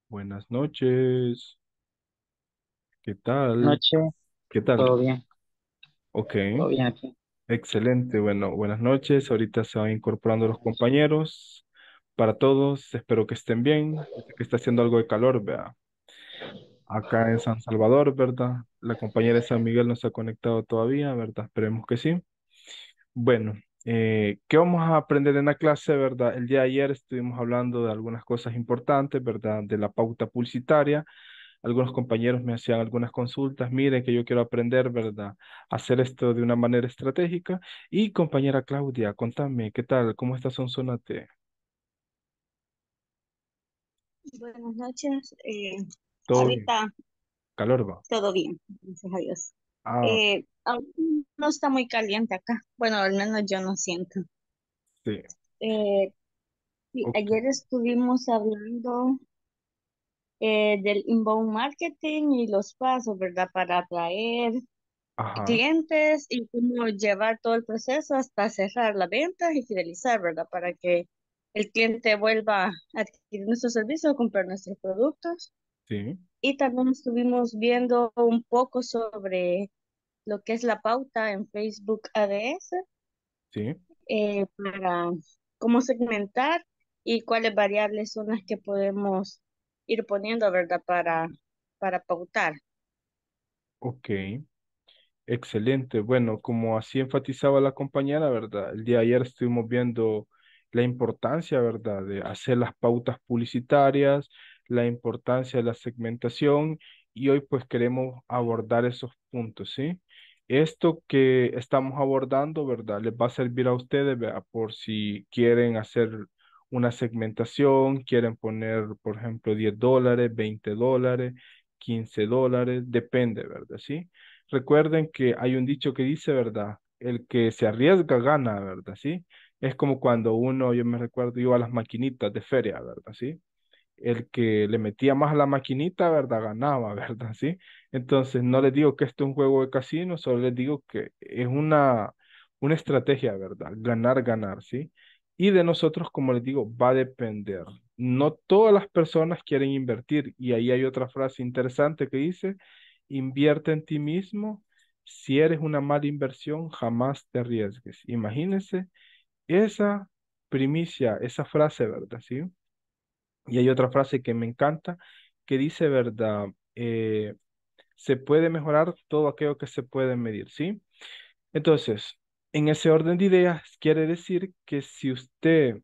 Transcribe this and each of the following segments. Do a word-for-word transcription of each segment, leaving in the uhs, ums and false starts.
Buenas noches. ¿Qué tal? Noche, ¿Qué tal? todo bien, Ok, todo bien aquí. excelente. Bueno, buenas noches. Ahorita se van incorporando los compañeros. Para todos, espero que estén bien. Yo sé que está haciendo algo de calor, vea. Acá en San Salvador, ¿verdad? La compañera de San Miguel no se ha conectado todavía, ¿verdad? Esperemos que sí. Bueno, eh, ¿qué vamos a aprender en la clase, verdad? El día de ayer estuvimos hablando de algunas cosas importantes, ¿verdad? De la pauta publicitaria. Algunos compañeros me hacían algunas consultas, miren que yo quiero aprender, ¿verdad? Hacer esto de una manera estratégica. Y compañera Claudia, contame, ¿qué tal? ¿Cómo está Sonsonate? Buenas noches. Eh, ¿Todo bien? ahorita ¿Calor va? todo bien, gracias a Dios. Ah, Eh, ahorita no está muy caliente acá. Bueno, al menos yo no siento. sí, Eh, y ok. ayer estuvimos hablando eh, del inbound marketing y los pasos, ¿verdad? Para atraer Ajá, clientes y cómo llevar todo el proceso hasta cerrar las ventas y fidelizar, ¿verdad? Para que el cliente vuelva a adquirir nuestros servicios o comprar nuestros productos. sí, Y también estuvimos viendo un poco sobre lo que es la pauta en Facebook Ads, sí, eh, para cómo segmentar y cuáles variables son las que podemos ir poniendo, ¿verdad? Para, para pautar. ok. Excelente. Bueno, como así enfatizaba la compañera, ¿verdad? El día de ayer estuvimos viendo la importancia, ¿verdad?, de hacer las pautas publicitarias, la importancia de la segmentación y hoy pues queremos abordar esos puntos, ¿sí? Esto que estamos abordando, ¿verdad?, les va a servir a ustedes, ¿verdad?, por si quieren hacer una segmentación, quieren poner, por ejemplo, diez dólares, veinte dólares, quince dólares, depende, ¿verdad? ¿Sí? Recuerden que hay un dicho que dice, ¿verdad? El que se arriesga gana, ¿verdad? ¿Sí? Es como cuando uno, yo me recuerdo, iba a las maquinitas de feria, ¿verdad? ¿Sí? El que le metía más a la maquinita, ¿verdad? Ganaba, ¿verdad? ¿Sí? Entonces, no les digo que esto es un juego de casino, solo les digo que es una, una estrategia, ¿verdad? Ganar, ganar, ¿sí? Y de nosotros, como les digo, va a depender. No todas las personas quieren invertir. Y ahí hay otra frase interesante que dice, invierte en ti mismo. Si eres una mala inversión, jamás te arriesgues. Imagínense esa primicia, esa frase, ¿verdad? ¿Sí? Y hay otra frase que me encanta que dice, ¿verdad? Eh, se puede mejorar todo aquello que se puede medir, ¿sí? Entonces, en ese orden de ideas, quiere decir que si usted,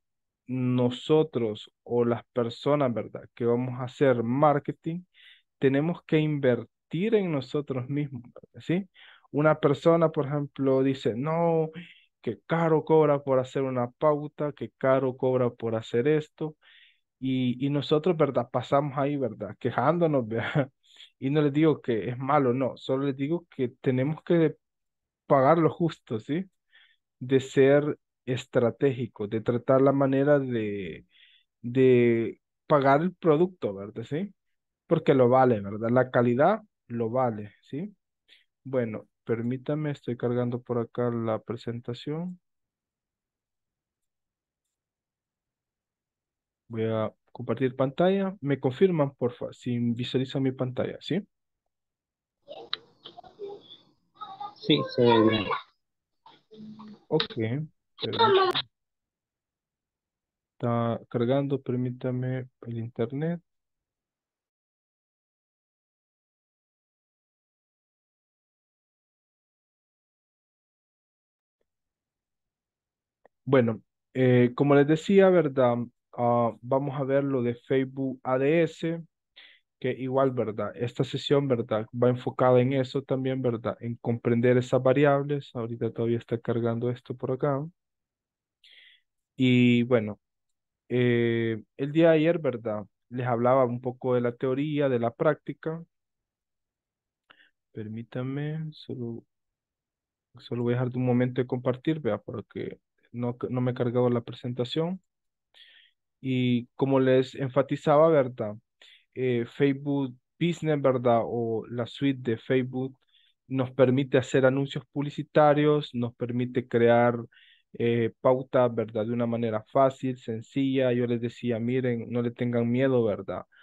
nosotros o las personas, ¿verdad?, que vamos a hacer marketing, tenemos que invertir en nosotros mismos, ¿verdad? ¿Sí? Una persona, por ejemplo, dice, no, que caro cobra por hacer una pauta, que caro cobra por hacer esto. Y, y nosotros, ¿verdad? Pasamos ahí, ¿verdad? Quejándonos, ¿verdad? Y no les digo que es malo, no, solo les digo que tenemos que pagar lo justo, ¿sí? De ser estratégicos, de tratar la manera de, de pagar el producto, ¿verdad? ¿Sí? Porque lo vale, ¿verdad? La calidad lo vale, ¿sí? Bueno, permítame, estoy cargando por acá la presentación. Voy a compartir pantalla. Me confirman, porfa, si visualizan mi pantalla, ¿sí? Sí, se ve bien. Ok, permítame. Está cargando, permítame el internet. Bueno, eh, como les decía, ¿verdad? Ah, vamos a ver lo de Facebook A D S, que igual, ¿verdad? Esta sesión, ¿verdad? Va enfocada en eso también, ¿verdad? En comprender esas variables. Ahorita todavía está cargando esto por acá. Y bueno, eh, el día de ayer, ¿verdad? Les hablaba un poco de la teoría, de la práctica. Permítanme, solo, solo voy a dejar de un momento de compartir, vea, porque no, no me he cargado la presentación. Y como les enfatizaba, ¿verdad? Eh, Facebook Business, ¿verdad? O la suite de Facebook nos permite hacer anuncios publicitarios, nos permite crear eh, pautas, ¿verdad? De una manera fácil, sencilla. Yo les decía, miren, no le tengan miedo, ¿verdad?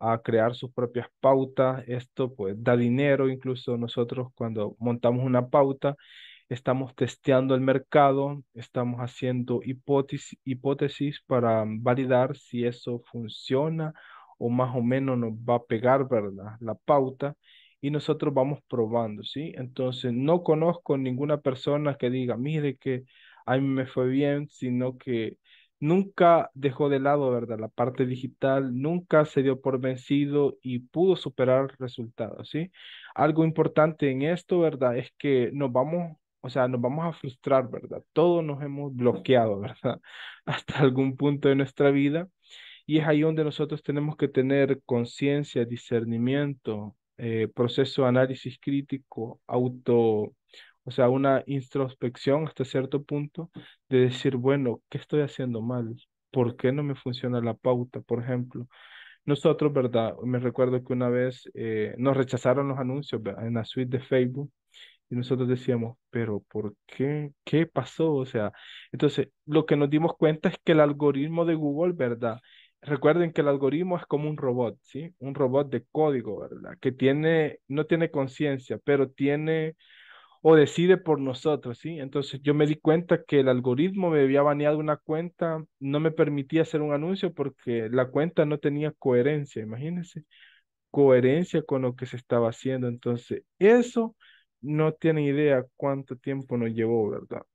a crear sus propias pautas. Esto pues da dinero, incluso nosotros cuando montamos una pauta, estamos testeando el mercado, estamos haciendo hipótesis, hipótesis para validar si eso funciona o más o menos nos va a pegar, ¿verdad? La pauta y nosotros vamos probando, ¿sí? Entonces, no conozco ninguna persona que diga, mire que a mí me fue bien, sino que nunca dejó de lado, ¿verdad? La parte digital, nunca se dio por vencido y pudo superar resultados, ¿sí? Algo importante en esto, ¿verdad? Es que nos vamos, o sea, nos vamos a frustrar, ¿verdad? Todos nos hemos bloqueado, ¿verdad? Hasta algún punto de nuestra vida. Y es ahí donde nosotros tenemos que tener conciencia, discernimiento, eh, proceso de análisis crítico, auto, o sea, una introspección hasta cierto punto de decir, bueno, ¿qué estoy haciendo mal? ¿Por qué no me funciona la pauta, por ejemplo? Nosotros, ¿verdad? Me recuerdo que una vez eh, nos rechazaron los anuncios, ¿verdad? En la suite de Facebook y nosotros decíamos, pero ¿por qué? ¿Qué pasó? O sea, entonces lo que nos dimos cuenta es que el algoritmo de Google, ¿verdad? Recuerden que el algoritmo es como un robot, ¿sí? Un robot de código, ¿verdad? Que tiene, no tiene conciencia, pero tiene o decide por nosotros, ¿sí? Entonces yo me di cuenta que el algoritmo me había baneado una cuenta, no me permitía hacer un anuncio porque la cuenta no tenía coherencia, imagínense coherencia con lo que se estaba haciendo. Entonces, eso no tiene idea cuánto tiempo nos llevó, ¿verdad?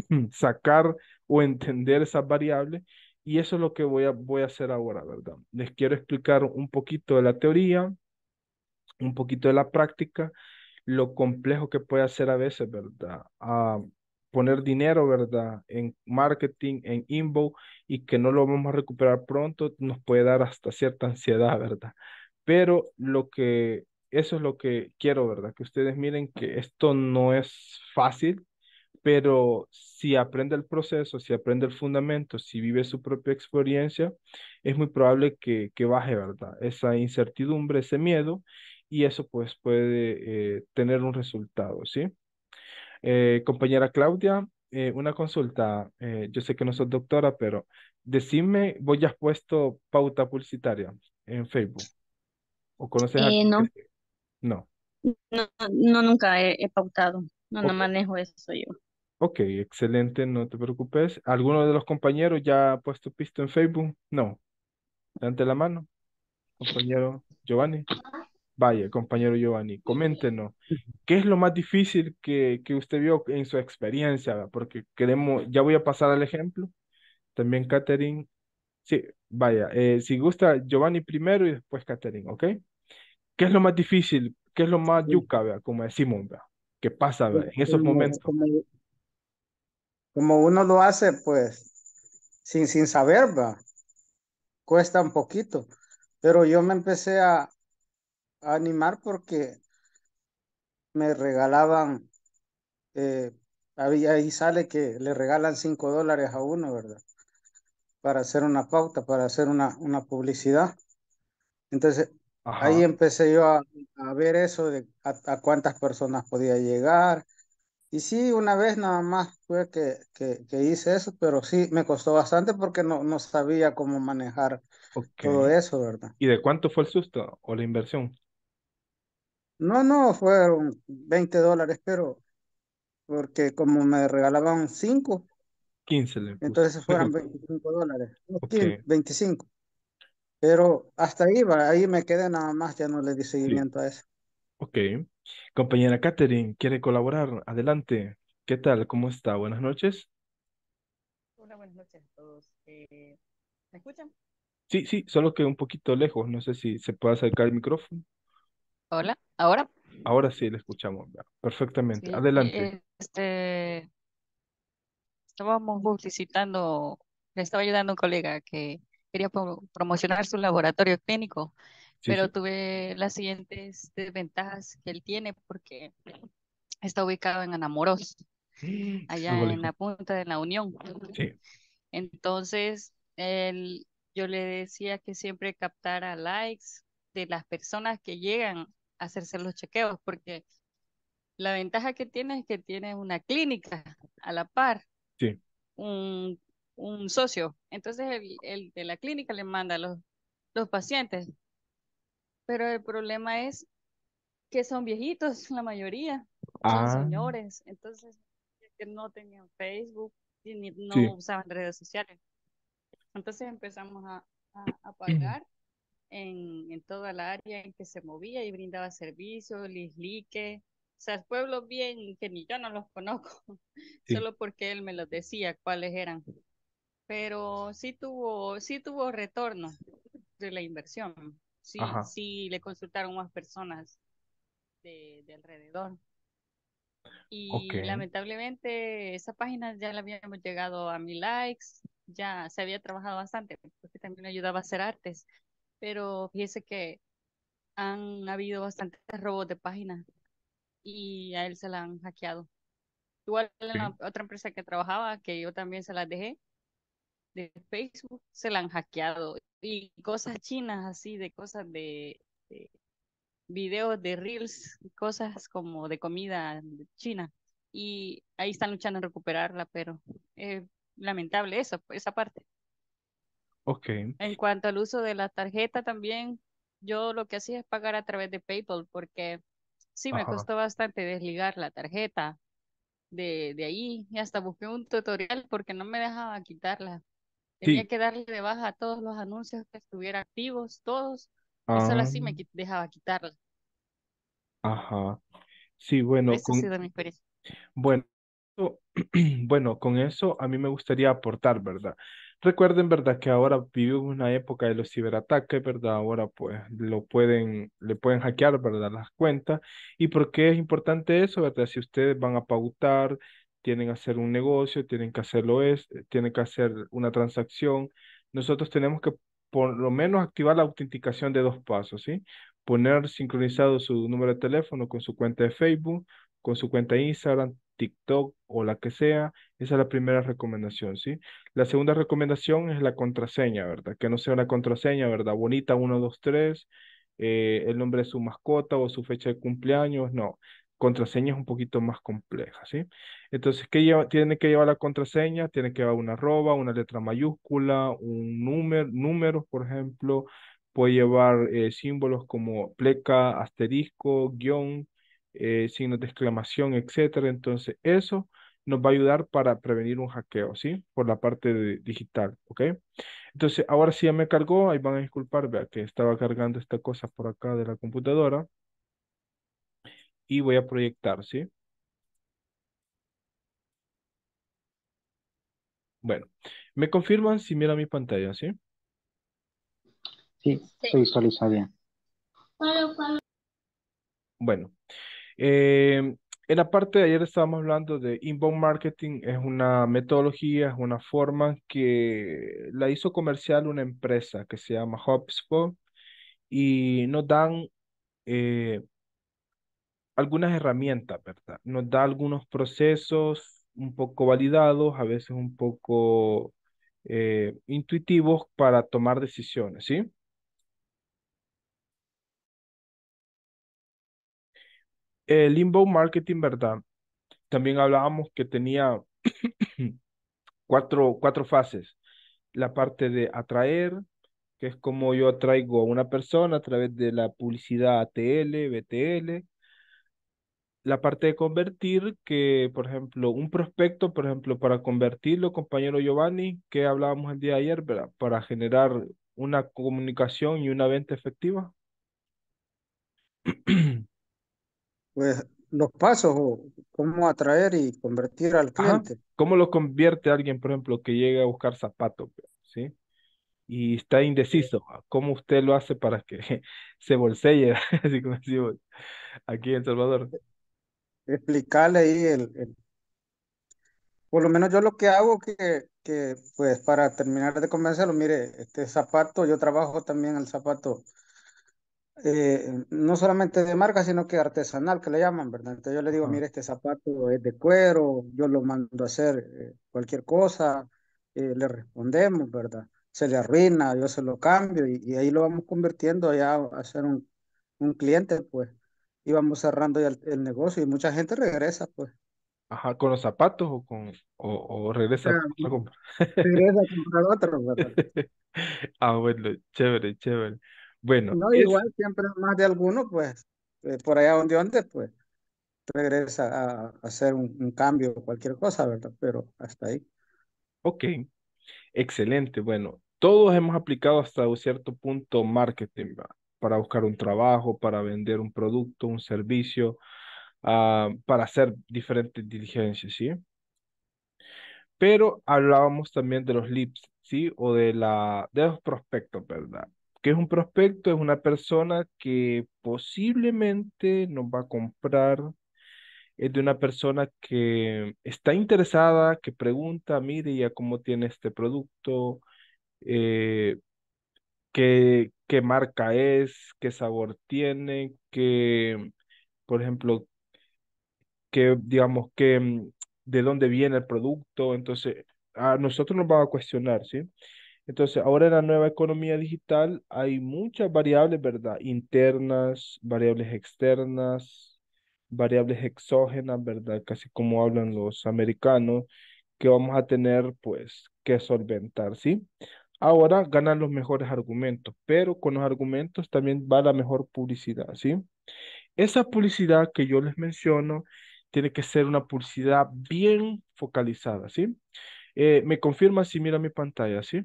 Sacar o entender esas variables. Y eso es lo que voy a, voy a hacer ahora, ¿verdad? Les quiero explicar un poquito de la teoría, un poquito de la práctica, lo complejo que puede hacer a veces, ¿verdad? A poner dinero, ¿verdad? En marketing, en inbound, y que no lo vamos a recuperar pronto, nos puede dar hasta cierta ansiedad, ¿verdad? Pero lo que, eso es lo que quiero, ¿verdad? Que ustedes miren que esto no es fácil, pero si aprende el proceso, si aprende el fundamento, si vive su propia experiencia, es muy probable que, que baje, ¿verdad? Esa incertidumbre, ese miedo, y eso pues puede eh, tener un resultado, ¿sí? Eh, compañera Claudia, eh, una consulta, eh, yo sé que no sos doctora, pero decime, ¿vos ya has puesto pauta publicitaria en Facebook? ¿O conoces a Eh, alguien que no, sí? No. no, no, nunca he, he pautado. No, no Ok, manejo eso yo. ok, excelente, no te preocupes. ¿Alguno de los compañeros ya ha puesto pisto en Facebook? No. Levante la mano, compañero Giovanni. Vaya, compañero Giovanni, coméntenos. ¿Qué es lo más difícil que, que usted vio en su experiencia? ¿Va? Porque queremos, ya voy a pasar al ejemplo. También Catherine. Sí, vaya, eh, si gusta Giovanni primero y después Catherine, ¿ok? ¿Qué es lo más difícil? ¿Qué es lo más Sí, yuca, vea? Como decimos, vea? ¿Qué pasa, vea? En esos como, momentos. como, como uno lo hace, pues, sin, sin saber, va, cuesta un poquito. Pero yo me empecé a, a animar porque me regalaban, eh, ahí, ahí sale que le regalan cinco dólares a uno, ¿verdad? Para hacer una pauta, para hacer una, una publicidad. Entonces, ahí Ajá, empecé yo a, a ver eso de a, a cuántas personas podía llegar. Y sí, una vez nada más fue que, que, que hice eso, pero sí me costó bastante porque no, no sabía cómo manejar ok. todo eso, ¿verdad? ¿Y de cuánto fue el susto o la inversión? No, no, fueron veinte dólares, pero porque como me regalaban cinco, Quince le puse. entonces fueron veinticinco dólares, no, Ok, quince, veinticinco. Pero hasta ahí va, ahí me quedé nada más, ya no le di sí, seguimiento a eso. ok. Compañera Catherine, ¿quiere colaborar? Adelante. ¿Qué tal? ¿Cómo está? Buenas noches. Hola, buenas noches a todos. Eh, ¿me escuchan? Sí, sí, solo que un poquito lejos. No sé si se puede acercar el micrófono. Hola, ¿ahora? Ahora sí le escuchamos. ¿Verdad? Perfectamente. Sí, Adelante. eh, este, estábamos publicitando, le estaba ayudando a un colega que quería pro- promocionar su laboratorio clínico, Sí, pero sí. tuve las siguientes desventajas que él tiene porque está ubicado en Anamoros, Mm, algo allá en lejos. la punta de la Unión. Sí. Entonces, él, yo le decía que siempre captara likes de las personas que llegan a hacerse los chequeos, porque la ventaja que tiene es que tiene una clínica a la par, Sí. un, un socio. Entonces, el, el de la clínica le manda los, los pacientes pero el problema es que son viejitos, la mayoría, son Ah, señores, entonces que no tenían Facebook y ni- no sí, usaban redes sociales. Entonces empezamos a, a, a pagar en, en toda la área en que se movía y brindaba servicios, Lislique, o sea, pueblos bien que ni yo no los conozco, sí, solo porque él me los decía cuáles eran. Pero sí tuvo, sí tuvo retorno de la inversión. Sí, ajá, sí le consultaron más personas de, de alrededor. ok, Y lamentablemente esa página ya la habíamos llegado a mil likes, ya se había trabajado bastante, porque también ayudaba a hacer artes, pero fíjese que han habido bastantes robos de páginas y a él se la han hackeado. Igual en sí, la otra empresa que trabajaba, que yo también se las dejé, de Facebook, se la han hackeado. Y cosas chinas así, de cosas de, de videos de Reels, cosas como de comida china. Y ahí están luchando en recuperarla, pero es lamentable eso, esa parte. ok, En cuanto al uso de la tarjeta también, yo lo que hacía es pagar a través de PayPal porque sí me ajá, costó bastante desligar la tarjeta de, de ahí y hasta busqué un tutorial porque no me dejaba quitarla. Tenía sí, que darle de baja a todos los anuncios que estuvieran activos, todos, y solo ah, así me qui- dejaba quitarla. ajá, sí, bueno, Esa ha con, sido mi experiencia. bueno, bueno, con eso a mí me gustaría aportar, ¿verdad? Recuerden, ¿verdad? Que ahora vivimos una época de los ciberataques, ¿verdad? Ahora pues lo pueden, le pueden hackear, ¿verdad? Las cuentas. ¿Y por qué es importante eso, ¿verdad? Si ustedes van a pautar, tienen que hacer un negocio, tienen que hacerlo es, tienen que hacer una transacción, nosotros tenemos que por lo menos activar la autenticación de dos pasos, ¿sí? Poner sincronizado su número de teléfono con su cuenta de Facebook, con su cuenta de Instagram, TikTok o la que sea. Esa es la primera recomendación, ¿sí? La segunda recomendación es la contraseña, ¿verdad? Que no sea una contraseña, ¿verdad? Bonita, uno, dos, tres, eh, el nombre de su mascota o su fecha de cumpleaños, no. Contraseña es un poquito más compleja, ¿sí? Entonces, ¿qué lleva? Tiene que llevar la contraseña, tiene que llevar una arroba, una letra mayúscula, un número, números, por ejemplo, puede llevar eh, símbolos como pleca, asterisco, guión, eh, signos de exclamación, etcétera. Entonces, eso nos va a ayudar para prevenir un hackeo, ¿sí? Por la parte de- digital, ¿ok? Entonces, ahora sí ya me cargó, ahí van a disculpar, vea que estaba cargando esta cosa por acá de la computadora y voy a proyectar, ¿sí? Bueno, me confirman si mira mi pantalla, ¿sí? Sí, se visualiza bien. Bueno, eh, en la parte de ayer estábamos hablando de inbound marketing, es una metodología, es una forma que la hizo comercial una empresa que se llama HubSpot y nos dan eh, algunas herramientas, ¿verdad? Nos da algunos procesos un poco validados, a veces un poco eh, intuitivos para tomar decisiones, ¿sí? El inbound marketing, ¿verdad? También hablábamos que tenía cuatro, cuatro fases. La parte de atraer, que es como yo atraigo a una persona a través de la publicidad A T L, B T L. La parte de convertir, que por ejemplo, un prospecto, por ejemplo, para convertirlo, compañero Giovanni, que hablábamos el día de ayer, ¿verdad? Para generar una comunicación y una venta efectiva. Pues los pasos, o cómo atraer y convertir al Ajá. cliente. ¿Cómo lo convierte alguien, por ejemplo, que llega a buscar zapatos, ¿sí? Y está indeciso? ¿Cómo usted lo hace para que se bolselle, así como decimos aquí en Salvador? Explicarle ahí el, el- por lo menos yo lo que hago que, que pues para terminar de convencerlo, mire, este zapato, yo trabajo también el zapato, eh, no solamente de marca, sino que artesanal, que le llaman, ¿verdad? Entonces yo le digo, Ajá, mire, este zapato es de cuero, yo lo mando a hacer eh, cualquier cosa, eh, le respondemos, ¿verdad? Se le arruina, yo se lo cambio y, y ahí lo vamos convirtiendo ya a ser un, un cliente, pues, y vamos cerrando ya el, el negocio y mucha gente regresa, pues. ajá, ¿con los zapatos o con o, o O regresa sea, por otra compra? regresa a comprar otro, ¿verdad? Ah, bueno, chévere, chévere. Bueno, No, es, igual siempre más de alguno, pues, eh, por allá donde donde, pues, regresa a, a hacer un, un cambio o cualquier cosa, ¿verdad? Pero hasta ahí. ok, excelente. Bueno, todos hemos aplicado hasta un cierto punto marketing, ¿va? Para buscar un trabajo, para vender un producto, un servicio, ah, para hacer diferentes diligencias, ¿sí? Pero hablábamos también de los leads, ¿sí? O de la, de los prospectos, ¿verdad? ¿Qué es un prospecto? Es una persona que posiblemente nos va a comprar, es de una persona que está interesada, que pregunta, mire, ya cómo tiene este producto, eh, qué, qué marca es, qué sabor tiene, qué, por ejemplo, que digamos que mm, de dónde viene el producto, entonces a nosotros nos va a cuestionar, ¿sí? Entonces, ahora en la nueva economía digital hay muchas variables, ¿verdad? Internas, variables externas, variables exógenas, ¿verdad? Casi como hablan los americanos, que vamos a tener, pues, que solventar, ¿sí? Ahora ganan los mejores argumentos, pero con los argumentos también va la mejor publicidad, ¿sí? Esa publicidad que yo les menciono tiene que ser una publicidad bien focalizada, ¿sí? Eh, me confirma si mira mi pantalla, ¿sí?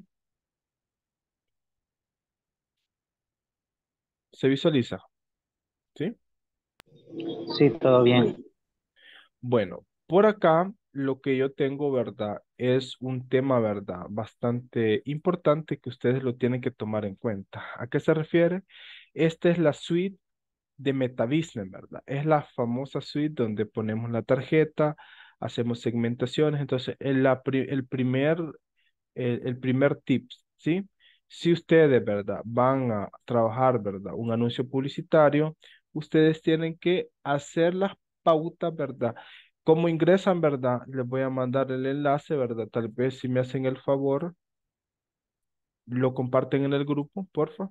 Se visualiza, ¿sí? Sí, todo bien. Bueno, por acá lo que yo tengo, ¿verdad? Es un tema, ¿verdad? Bastante importante que ustedes lo tienen que tomar en cuenta. ¿A qué se refiere? Esta es la suite de MetaBusiness, ¿verdad? Es la famosa suite donde ponemos la tarjeta, hacemos segmentaciones. Entonces, el, la pri- el primer, el, el primer tip, ¿sí? Si ustedes, ¿verdad? Van a trabajar, ¿verdad? Un anuncio publicitario, ustedes tienen que hacer las pautas, ¿verdad? ¿Cómo ingresan, verdad? Les voy a mandar el enlace, ¿verdad? Tal vez si me hacen el favor, lo comparten en el grupo, porfa.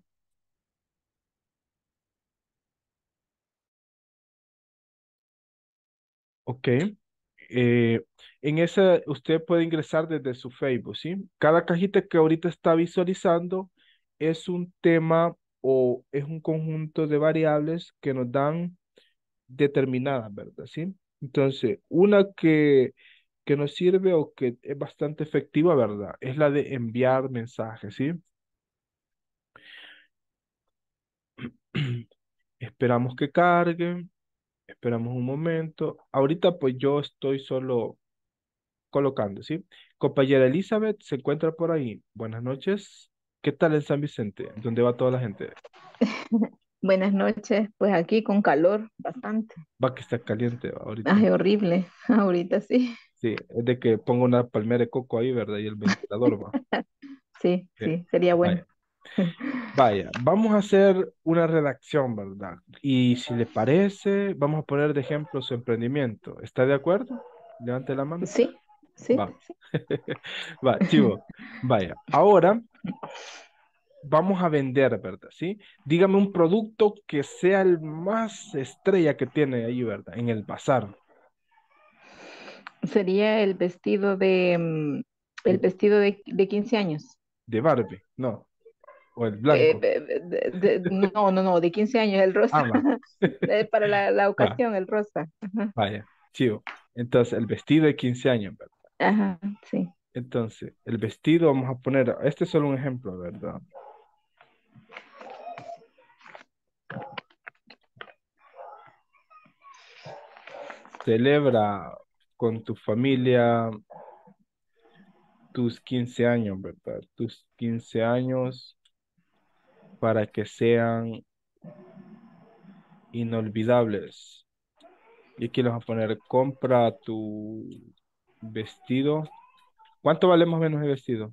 Ok. Eh, en esa usted puede ingresar desde su Facebook, ¿sí? Cada cajita que ahorita está visualizando es un tema o es un conjunto de variables que nos dan determinadas, ¿verdad? ¿Sí? Entonces, una que, que nos sirve o que es bastante efectiva, ¿verdad? Es la de enviar mensajes, ¿sí? Esperamos que carguen, esperamos un momento. Ahorita pues yo estoy solo colocando, ¿sí? Compañera Elizabeth se encuentra por ahí. Buenas noches. ¿Qué tal en San Vicente? ¿Dónde va toda la gente? Buenas noches, pues aquí con calor bastante. Va que está caliente ahorita. Ay, horrible, ahorita sí. Sí, es de que pongo una palmera de coco ahí, ¿verdad? Y el ventilador va. Sí, Sí. sí, sería bueno. Vaya, vaya. Vamos a hacer una redacción, ¿verdad? Y si le parece, vamos a poner de ejemplo su emprendimiento. ¿Está de acuerdo? Levante la mano. Sí, sí, Va. sí. Va, chivo. Vaya. Ahora vamos a vender, ¿verdad? ¿Sí? Dígame un producto que sea el más estrella que tiene ahí, ¿verdad? En el bazar Sería el vestido de, mm, el vestido de, de quince años. de Barbie, no, o el Eh, blanco. de- de- de- no, no, no, de quince años, el rosa. Ah, va, Eh, Para la, la va, ocasión, el rosa. Ajá, vaya, chivo. Entonces, el vestido de quince años, ¿verdad? ajá, sí. Entonces, el vestido, vamos a poner, este es solo un ejemplo, ¿verdad? Celebra con tu familia tus quince años, ¿verdad? Tus quince años para que sean inolvidables. Y aquí le vamos a poner, compra tu vestido. ¿Cuánto vale más o menos el vestido?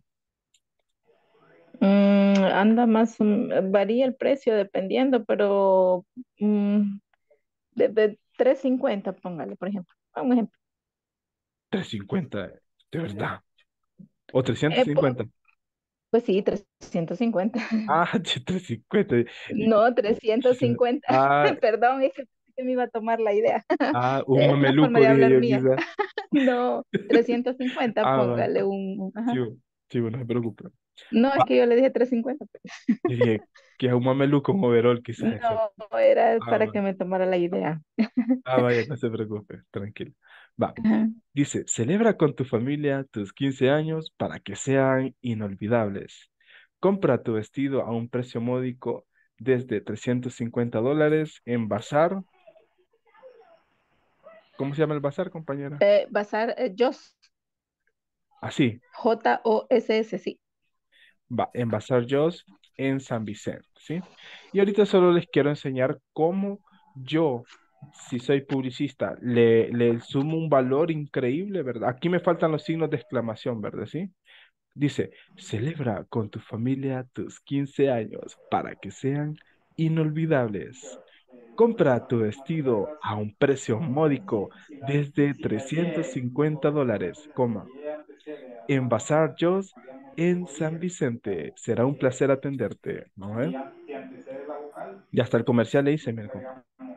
Mm, anda más, mm, varía el precio dependiendo, pero mm, de, de tres cincuenta póngale, por ejemplo. Un ejemplo. Trescientos cincuenta, de verdad. O trescientos Eh, pu- cincuenta. pues sí, trescientos cincuenta. Ah, trescientos cincuenta. Y- No, trescientos cincuenta. Ah, Perdón, es que, que me iba a tomar la idea. ah, un Es una forma mameluco, de dije hablar yo mía. quizá. No, trescientos cincuenta, Ah, va. póngale un... Ajá. Chivo, chivo, no se preocupe. No, es Va, que yo le dije trescientos cincuenta, pues. yo dije que es un mameluco, un overall, quizás eso. No, era Ah, para va- que me tomara la idea. ah, vaya, no se preocupe, tranquilo. Va, Ajá. dice, celebra con tu familia tus quince años para que sean inolvidables. Compra tu vestido a un precio módico desde trescientos cincuenta dólares en Bazar. ¿Cómo se llama el bazar, compañera? Eh, Bazar, eh, Joss, Así, J O S S, sí. va, en Bazar Joss en San Vicente, ¿sí? Y ahorita solo les quiero enseñar cómo yo, si soy publicista, le, le sumo un valor increíble, ¿verdad? Aquí me faltan los signos de exclamación, ¿verdad? ¿Sí? Dice, celebra con tu familia tus quince años para que sean inolvidables. Compra tu vestido a un precio módico desde trescientos cincuenta dólares, coma, en Bazar Joss en San Vicente. Será un placer atenderte, ¿no? ¿Eh? Ya hasta el comercial le hice, mira, compa.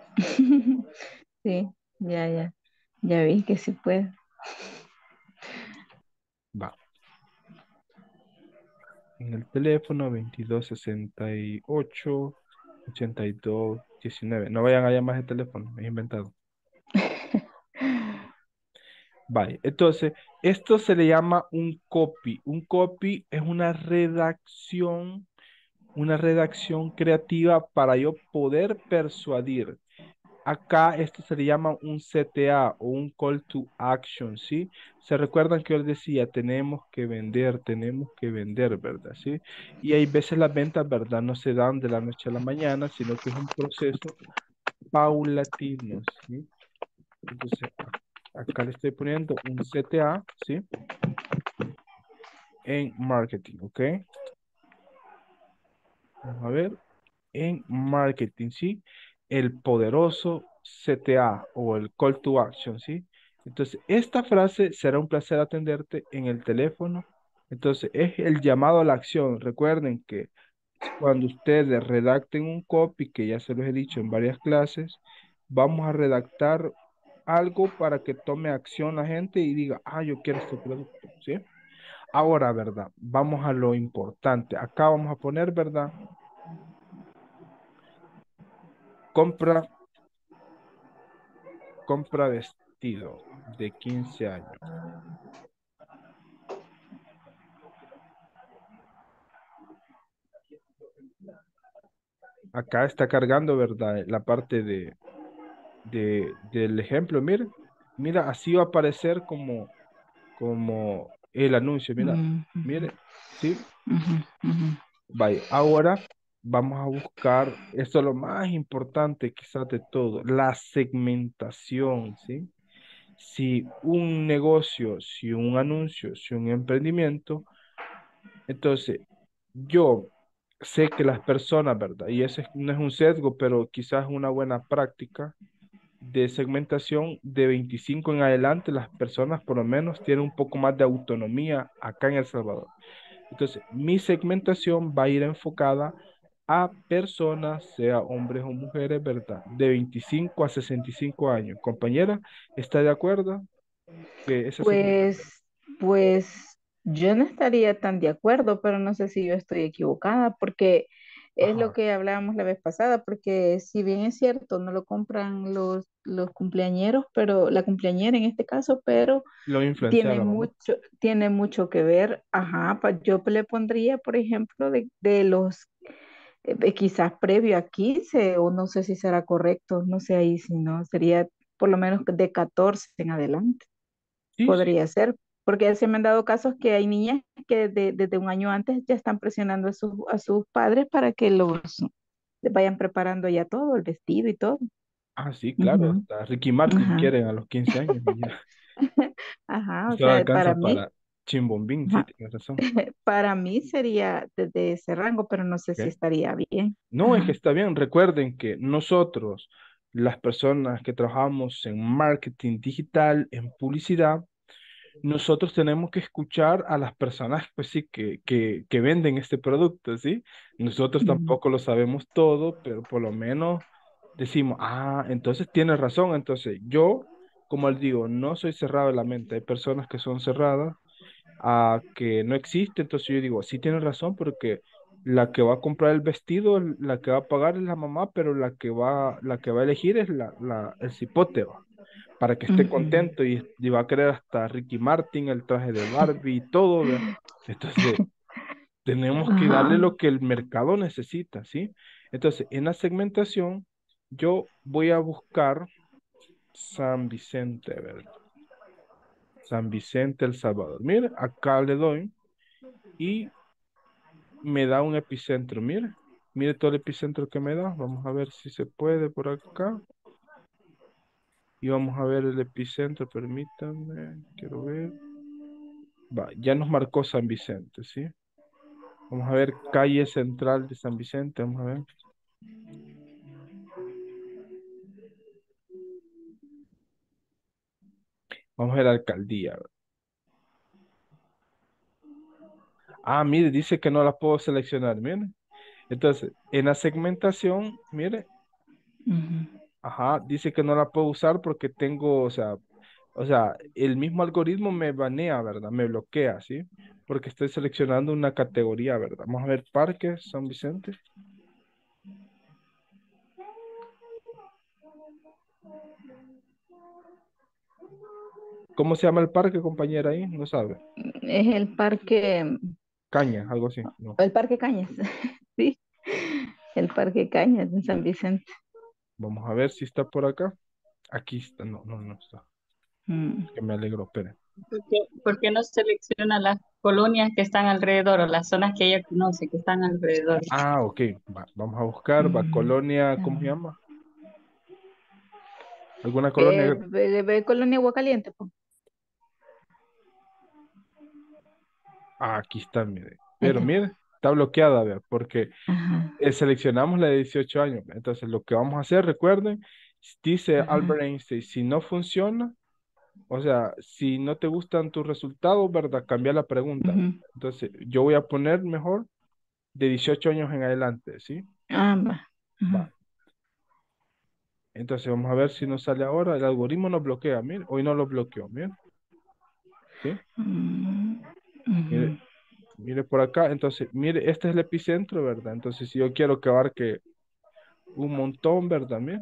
Sí, ya, ya. Ya vi que sí puede. Va. En el teléfono veintidós sesenta y ocho ochenta y dos diecinueve. No vayan a llamar de teléfono, me he inventado. Vale, entonces, esto se le llama un copy. Un copy es una redacción, una redacción creativa para yo poder persuadir. Acá esto se le llama un C T A o un Call to Action, ¿sí? Se recuerdan que yo les decía, tenemos que vender, tenemos que vender, ¿verdad? ¿Sí? Y hay veces las ventas, ¿verdad? No se dan de la noche a la mañana, sino que es un proceso paulatino, ¿sí? Entonces, a- acá le estoy poniendo un C T A, ¿sí? En marketing, ¿ok? Vamos a ver, en marketing, ¿sí? El poderoso C T A o el call to action, ¿sí? Entonces, esta frase será un placer atenderte en el teléfono. Entonces, es el llamado a la acción. Recuerden que cuando ustedes redacten un copy, que ya se los he dicho en varias clases, vamos a redactar algo para que tome acción la gente y diga, ah, yo quiero este producto, ¿sí? Ahora, ¿verdad? Vamos a lo importante. Acá vamos a poner, ¿verdad? Compra, compra vestido de quince años. Acá está cargando, ¿verdad? La parte de, de, del ejemplo. Mira, mira, así va a aparecer como, como el anuncio. Mira, Mm, ujú, mire, ¿sí? ujú, ujú. Vaya, ahora vamos a buscar, esto es lo más importante quizás de todo, la segmentación, ¿sí? Si un negocio, si un anuncio, si un emprendimiento, entonces yo sé que las personas, ¿verdad? Y ese no es un sesgo, pero quizás es una buena práctica de segmentación de veinticinco en adelante, las personas por lo menos tienen un poco más de autonomía acá en El Salvador. Entonces, mi segmentación va a ir enfocada a personas, sea hombres o mujeres, ¿verdad? De veinticinco a sesenta y cinco años. Compañera, ¿está de acuerdo que esa segmentación? Pues, pues yo no estaría tan de acuerdo, pero no sé si yo estoy equivocada, porque es lo Ajá, que hablábamos la vez pasada, porque si bien es cierto, no lo compran los, los cumpleañeros, pero la cumpleañera en este caso, pero lo tiene influenciaron, ¿no? mucho, tiene mucho que ver, ajá, pa- yo le pondría, por ejemplo, de, de los, eh, quizás previo a quince o no sé si será correcto, no sé ahí si no, sería por lo menos de catorce en adelante. Sí, sí. Podría ser, porque se me han dado casos que hay niñas que de- desde un año antes ya están presionando a, sus a sus padres para que los les vayan preparando ya todo, el vestido y todo. Ah, sí, claro. Ujú, Hasta Ricky Martin ajá, quieren a los quince años y ya. ajá, o Esto sea, alcanza para mí, para Chimbombín, sí, ajá, tienes razón. para mí sería desde ese rango, pero no sé si ¿Ok? estaría bien. No, es que Ajá. está bien. Recuerden que nosotros, las personas que trabajamos en marketing digital, en publicidad, nosotros tenemos que escuchar a las personas, pues sí, que, que, que venden este producto, ¿sí? Nosotros Ujú. tampoco lo sabemos todo, pero por lo menos decimos, ah, entonces tienes razón. Entonces, yo, como les digo, no soy cerrado de la mente. Hay personas que son cerradas a que no existe. Entonces yo digo, sí tienes razón, porque la que va a comprar el vestido, la que va a pagar es la mamá, pero la que va, la que va a elegir es la, la, el cipote, va, para que esté Ujú. contento y, y va a querer hasta Ricky Martin, el traje de Barbie y todo, ¿vea? Entonces, tenemos que darle Ajá. lo que el mercado necesita, ¿sí? Entonces, en la segmentación, yo voy a buscar San Vicente, ¿verdad? San Vicente, El Salvador. Mire, acá le doy y me da un epicentro. Mire, mire todo el epicentro que me da. Vamos a ver si se puede por acá. Y vamos a ver el epicentro, permítanme, quiero ver. Va, ya nos marcó San Vicente, ¿sí? Vamos a ver calle central de San Vicente, vamos a ver. Vamos a ver alcaldía. Ah, mire, dice que no la puedo seleccionar, mire. Entonces, en la segmentación, mire, Ujú. ajá, dice que no la puedo usar porque tengo, o sea, o sea, el mismo algoritmo me banea, ¿verdad? Me bloquea, ¿sí? Porque estoy seleccionando una categoría, ¿verdad? Vamos a ver Parque San Vicente. ¿Cómo se llama el parque, compañera, ahí? No sabe. Es el parque, Caña, algo así. No. el parque Cañas, sí, el parque Cañas de San Vicente. Vamos a ver si está por acá. Aquí está. No, no, no está. Mm. Es que me alegro, espere. ¿Por qué, por qué no selecciona las colonias que están alrededor o las zonas que ella conoce que están alrededor? Ah, ok. Va, vamos a buscar. Va, Mm. colonia, ¿cómo se Ah. llama? ¿Alguna Eh, colonia? ve- ve Colonia Agua Caliente, pues. Ah, aquí está, mire. Ahí Pero está. mire, está bloqueada, vea, porque Ajá, eh, seleccionamos la de dieciocho años. Entonces, lo que vamos a hacer, recuerden, dice ajá. Albert Einstein, si no funciona, o sea, si no te gustan tus resultados, ¿verdad? Cambia la pregunta. Ujú. Entonces, yo voy a poner mejor de dieciocho años en adelante, ¿sí? Ah, va. Va. Ajá. Entonces, vamos a ver si nos sale ahora. El algoritmo nos bloquea, mire. Hoy no lo bloqueó, mire. ¿Sí? Mm, Mire, ujú, mire por acá. Entonces, mire, este es el epicentro, ¿verdad? Entonces, si yo quiero que abarque un montón, ¿verdad? Mire.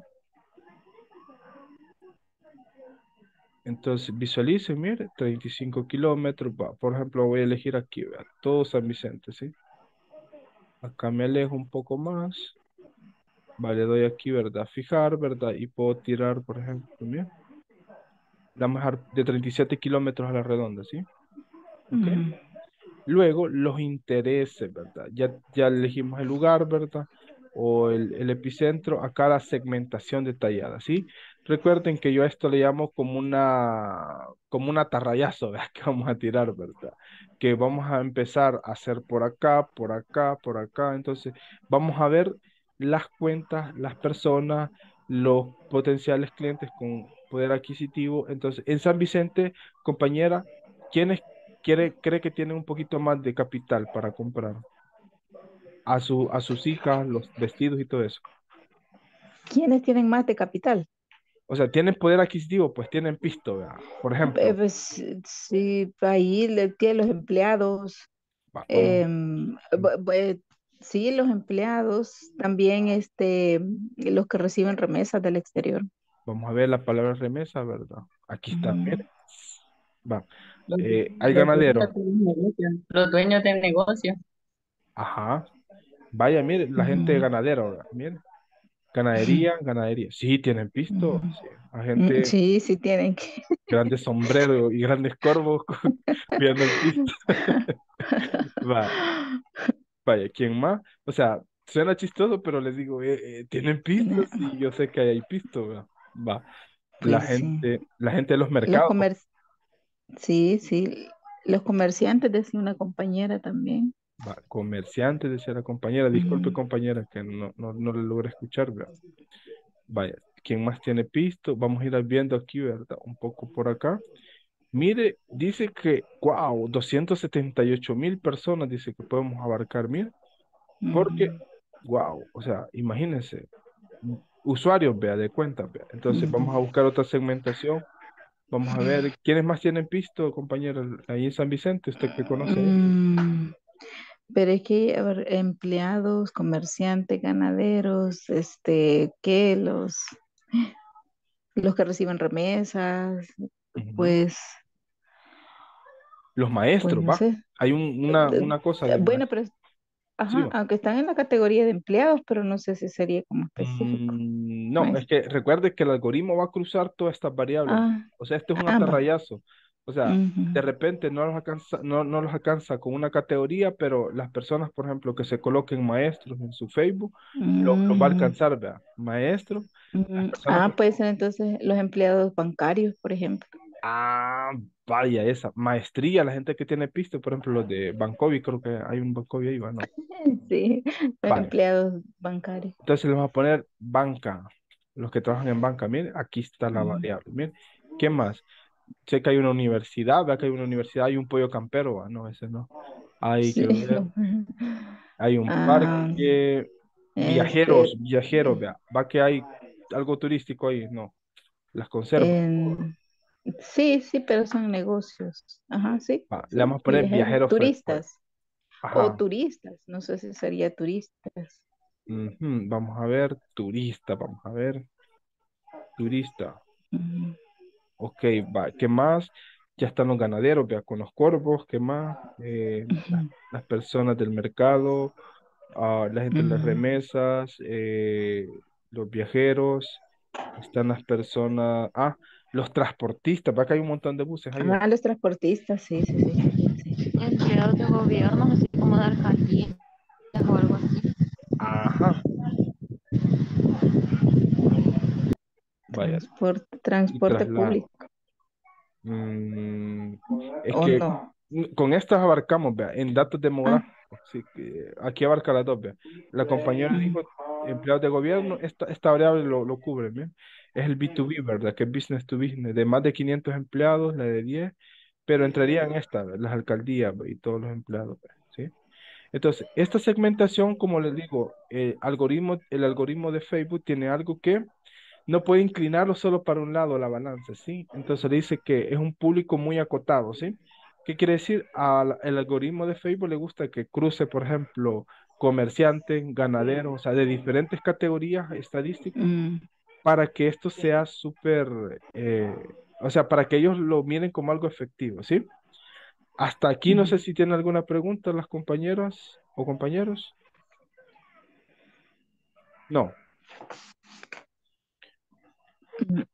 Entonces, visualice, mire, treinta y cinco kilómetros. Va. Por ejemplo, voy a elegir aquí, vea, todo San Vicente, ¿sí? Acá me alejo un poco más. Vale, doy aquí, ¿verdad? Fijar, ¿verdad? Y puedo tirar, por ejemplo, mire, la mejor de treinta y siete kilómetros a la redonda, ¿sí? ¿Ok? ujú, Luego, los intereses, ¿verdad? Ya, ya elegimos el lugar, ¿verdad? O el, el epicentro, acá la segmentación detallada, ¿sí? Recuerden que yo a esto le llamo como una, como un atarrayazo, ¿verdad? Que vamos a tirar, ¿verdad? Que vamos a empezar a hacer por acá, por acá, por acá. Entonces, vamos a ver las cuentas, las personas, los potenciales clientes con poder adquisitivo. Entonces, en San Vicente, compañera, ¿quiénes quiere, cree que tiene un poquito más de capital para comprar a su, a sus hijas, los vestidos y todo eso? ¿Quiénes tienen más de capital? O sea, tienen poder adquisitivo, pues tienen pisto, ¿verdad? Por Eh, ejemplo, pues, sí, ahí le tienen los empleados. va, vamos, em, bu- bu- sí, los empleados, también este, los que reciben remesas del exterior. vamos a ver la palabra remesa, ¿verdad? Aquí está, Ujú, mire. Va. Los, Eh, hay los dueños ganadero. de negocios, los dueños de negocios. Ajá. Vaya, mire, la gente ujú, ganadera, ¿verdad? Mire. Ganadería, ganadería. Sí, tienen ujú. pisto. Sí. Hay Mm, gente, sí, sí tienen que. grandes sombreros y grandes corvos cuidando el pisto. Va. Vaya, ¿quién más? O sea, suena chistoso, pero les digo, eh, eh, ¿tienen pistos? Y yo sé que ahí hay pistos, ¿verdad? Va. La Pues sí. gente, la gente de los Los mercados, comer sí, sí. Los comerciantes, decía una compañera también. va. Comerciantes, decía la compañera, disculpe Ujú, compañera, que no, no, no le logré escuchar, ¿verdad? Vaya, ¿quién más tiene pisto? Vamos a ir viendo aquí, ¿verdad? Un poco por acá. Mire, dice que, wow, doscientos setenta y ocho mil personas, dice que podemos abarcar, mire, porque, ujú, wow, o sea, imagínense, usuarios, vea, de cuenta, vea. Entonces ujú, vamos a buscar otra segmentación. Vamos a ver, ¿quiénes más tienen pisto, compañero, ahí en San Vicente? ¿Usted qué conoce ahí? Mm, pero es que, a ver, empleados, comerciantes, ganaderos, este, que los, los que reciben remesas, Ujú. pues, Los pues maestros, no va. sé. Hay un- una, Eh, una cosa eh, de Bueno, maestros. pero, Sí, ajá, va. aunque están en la categoría de empleados, pero no sé si sería como específico. Mm, no, es Maestro. que recuerde que el algoritmo va a cruzar todas estas variables. Ah, O sea, este es un ah, va. atarrayazo. O sea, de Ujú, repente no los alcanza, no, no los alcanza con una categoría, pero las personas, por ejemplo, que se coloquen maestros en su Facebook, lo, lo va a ujú, alcanzar, vea. Maestro, las ujú. personas que... Ah, puede ser entonces los empleados bancarios, por ejemplo. Ah, vaya esa. Maestría, la gente que tiene pisto, por ejemplo, los de Bancovi, creo que hay un Bancovi ahí, bueno. Sí, los Vaya. empleados bancarios. Entonces le vamos a poner banca. Los que trabajan en banca, miren, aquí está la Ujú. variable. Miren, ¿qué más? Sé que hay una universidad, vea que hay una universidad, hay un pollo campero, ah, no, ese no. Hay, Sí. quiero ver, hay un Ah, parque, viajeros, este, viajeros, vea, va que hay algo turístico ahí, no, las conservas. en- sí, sí, pero son negocios. Ajá, sí, Va, le sí, vamos a poner viajeros, viajeros frecuentes. turistas o Ajá. turistas, no sé si sería turistas. Ujú. Vamos a ver, turista, vamos a ver, turista. Ujú, Ok, va, ¿qué más? Ya están los ganaderos, vea, con los cuervos, ¿qué más? Eh, las, ujú, las personas del mercado, ah, la gente de las ujú. remesas, eh, los viajeros, están las personas, ah, los transportistas, va que hay un montón de buses ahí, ¿verdad? Ah, los transportistas, sí, sí, sí, sí. Empleados de gobierno, así como dar cartillas o algo así. Ajá, vaya, Transporte, y transporte traslado. público, Mm, es ¿o que no? mm, con estas abarcamos, vea, en datos Ah, demográficos, sí, que aquí abarca las dos, vea. La compañera ujú, dijo empleados de gobierno, esta, esta variable lo, lo cubre, bien. Es el B dos B, ¿verdad? Que es business to business, de más de quinientos empleados, la de diez, pero entraría en esta, ¿verdad? Las alcaldías, ¿ve? Y todos los empleados, ¿ve? ¿Sí? Entonces, esta segmentación, como les digo, el algoritmo, el algoritmo de Facebook tiene algo que no puede inclinarlo solo para un lado la balanza, ¿sí? Entonces le dice que es un público muy acotado, ¿sí? ¿Qué quiere decir? Al el algoritmo de Facebook le gusta que cruce, por ejemplo, comerciantes, ganaderos, o sea, de diferentes categorías estadísticas, mm, para que esto sea súper, eh, o sea, para que ellos lo miren como algo efectivo, ¿sí? Hasta aquí no sé ujú, si tienen alguna pregunta las compañeras o compañeros. No, ujú.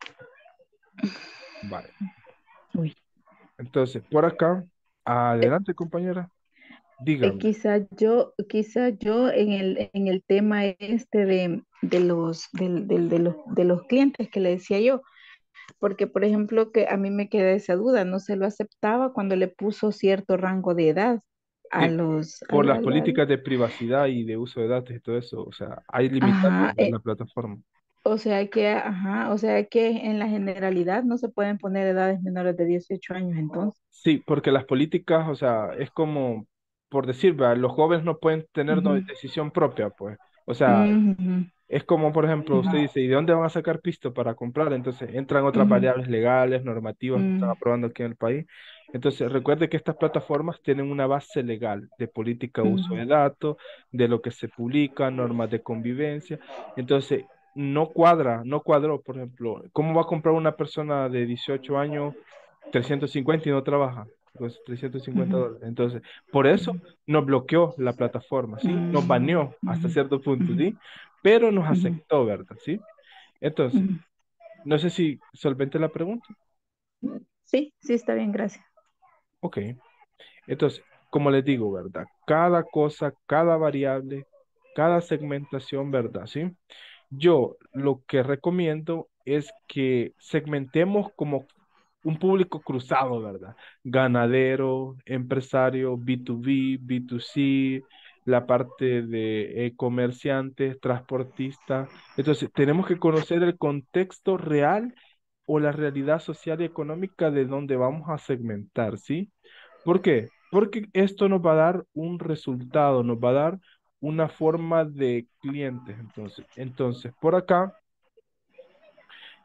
vale. Uy. Entonces, por acá, adelante, compañera, Eh, dígame. quizá yo, quizá yo en el, en el tema este de, de los, del- del- de los, de los clientes que le decía yo, porque por ejemplo que a mí me queda esa duda, no se lo aceptaba cuando le puso cierto rango de edad a Sí, los, por al, las al- al- políticas de privacidad y de uso de datos y todo eso, o sea, hay limitantes ajá, en eh, la plataforma. o sea que, ajá, o sea que en la generalidad no se pueden poner edades menores de dieciocho años entonces. Sí, porque las políticas, o sea, es como, por decir, ¿verdad? Los jóvenes no pueden tener no- Ujú, decisión propia, pues. O sea, ujú, es como, por ejemplo, ujú, usted dice, ¿y de dónde van a sacar pisto para comprar? Entonces entran otras ujú, variables legales, normativas que están ujú, aprobando aquí en el país. Entonces recuerde que estas plataformas tienen una base legal de política de uso ujú, de datos, de lo que se publica, normas de convivencia. Entonces, no cuadra, no cuadró, por ejemplo, ¿cómo va a comprar una persona de dieciocho años trescientos cincuenta y no trabaja? Pues trescientos cincuenta ujú, dólares. Entonces, por eso nos bloqueó la plataforma, ¿sí? Nos ujú, baneó hasta ujú, cierto punto, ujú, ¿sí? Pero nos ujú, aceptó, ¿verdad? ¿Sí? Entonces, ujú. no sé si solventé la pregunta. Sí, sí, está bien, gracias. Ok. Entonces, como les digo, ¿verdad? Cada cosa, cada variable, cada segmentación, ¿verdad? ¿Sí? Yo lo que recomiendo es que segmentemos como un público cruzado, ¿verdad? Ganadero, empresario, B dos B, B dos C, la parte de eh, comerciantes, transportistas. Entonces, tenemos que conocer el contexto real o la realidad social y económica de donde vamos a segmentar, ¿sí? ¿Por qué? Porque esto nos va a dar un resultado, nos va a dar una forma de clientes. Entonces, entonces por acá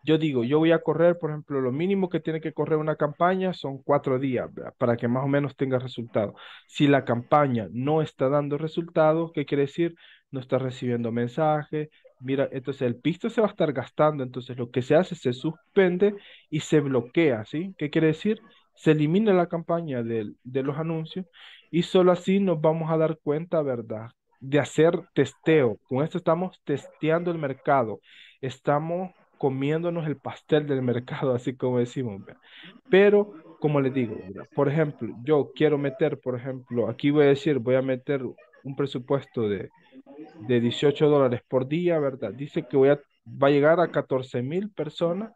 yo digo, yo voy a correr, por ejemplo, lo mínimo que tiene que correr una campaña son cuatro días, ¿verdad? Para que más o menos tenga resultado. Si la campaña no está dando resultados, ¿qué quiere decir? No está recibiendo mensajes. Mira, entonces el pisto se va a estar gastando, entonces lo que se hace se suspende y se bloquea, ¿sí? ¿Qué quiere decir? Se elimina la campaña del- de los anuncios y solo así nos vamos a dar cuenta, ¿verdad? De hacer testeo. Con esto estamos testeando el mercado, estamos comiéndonos el pastel del mercado, así como decimos, ¿verdad? Pero, como les digo, ¿verdad? Por ejemplo, yo quiero meter, por ejemplo, aquí voy a decir, voy a meter un presupuesto de, de dieciocho dólares por día, ¿verdad? Dice que voy a, va a llegar a catorce mil personas,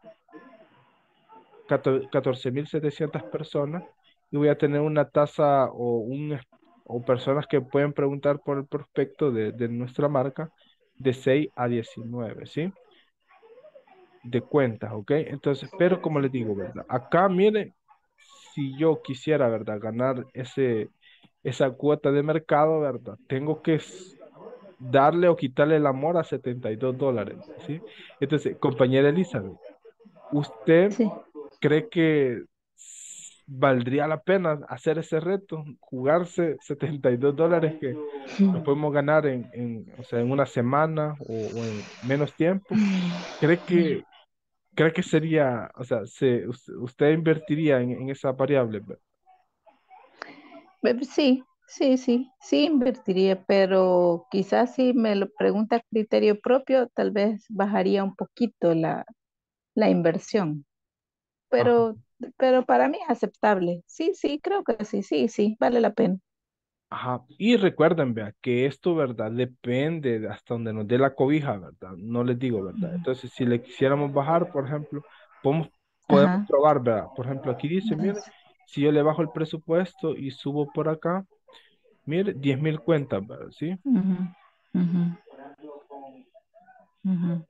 catorce mil setecientas personas, y voy a tener una tasa o, un, es- o personas que pueden preguntar por el prospecto de, de nuestra marca de seis a diecinueve, ¿sí? De cuentas, ¿ok? Entonces, pero como les digo, ¿verdad? Acá, miren, si yo quisiera, ¿verdad? Ganar ese, esa cuota de mercado, ¿verdad? Tengo que s- darle o quitarle el amor a setenta y dos dólares, ¿sí? Entonces, compañera Elizabeth, ¿usted Sí. cree que s- valdría la pena hacer ese reto, jugarse setenta y dos dólares que los podemos ganar en, en, o sea, en una semana o, o en menos tiempo? ¿Cree que ¿Cree que sería, o sea, se, us- usted invertiría en, en esa variable? ¿Ve? Eh, Sí, sí, sí, sí invertiría, pero quizás si me lo pregunta a criterio propio, tal vez bajaría un poquito la, la inversión. Ajá, Pero, pero para mí es aceptable. Sí, sí, creo que sí, sí, sí, vale la pena. ajá. Y recuerden, vea, que esto, ¿verdad? Depende de hasta donde nos dé la cobija, ¿verdad? No les digo, ¿verdad? Ujú. Entonces, si le quisiéramos bajar, por ejemplo, podemos, podemos Ajá. probar, ¿verdad? Por ejemplo, aquí dice, mire, Eso. si yo le bajo el presupuesto y subo por acá, mire, diez mil cuentas, ¿verdad? ¿Sí? Ujú, ujú, ujú.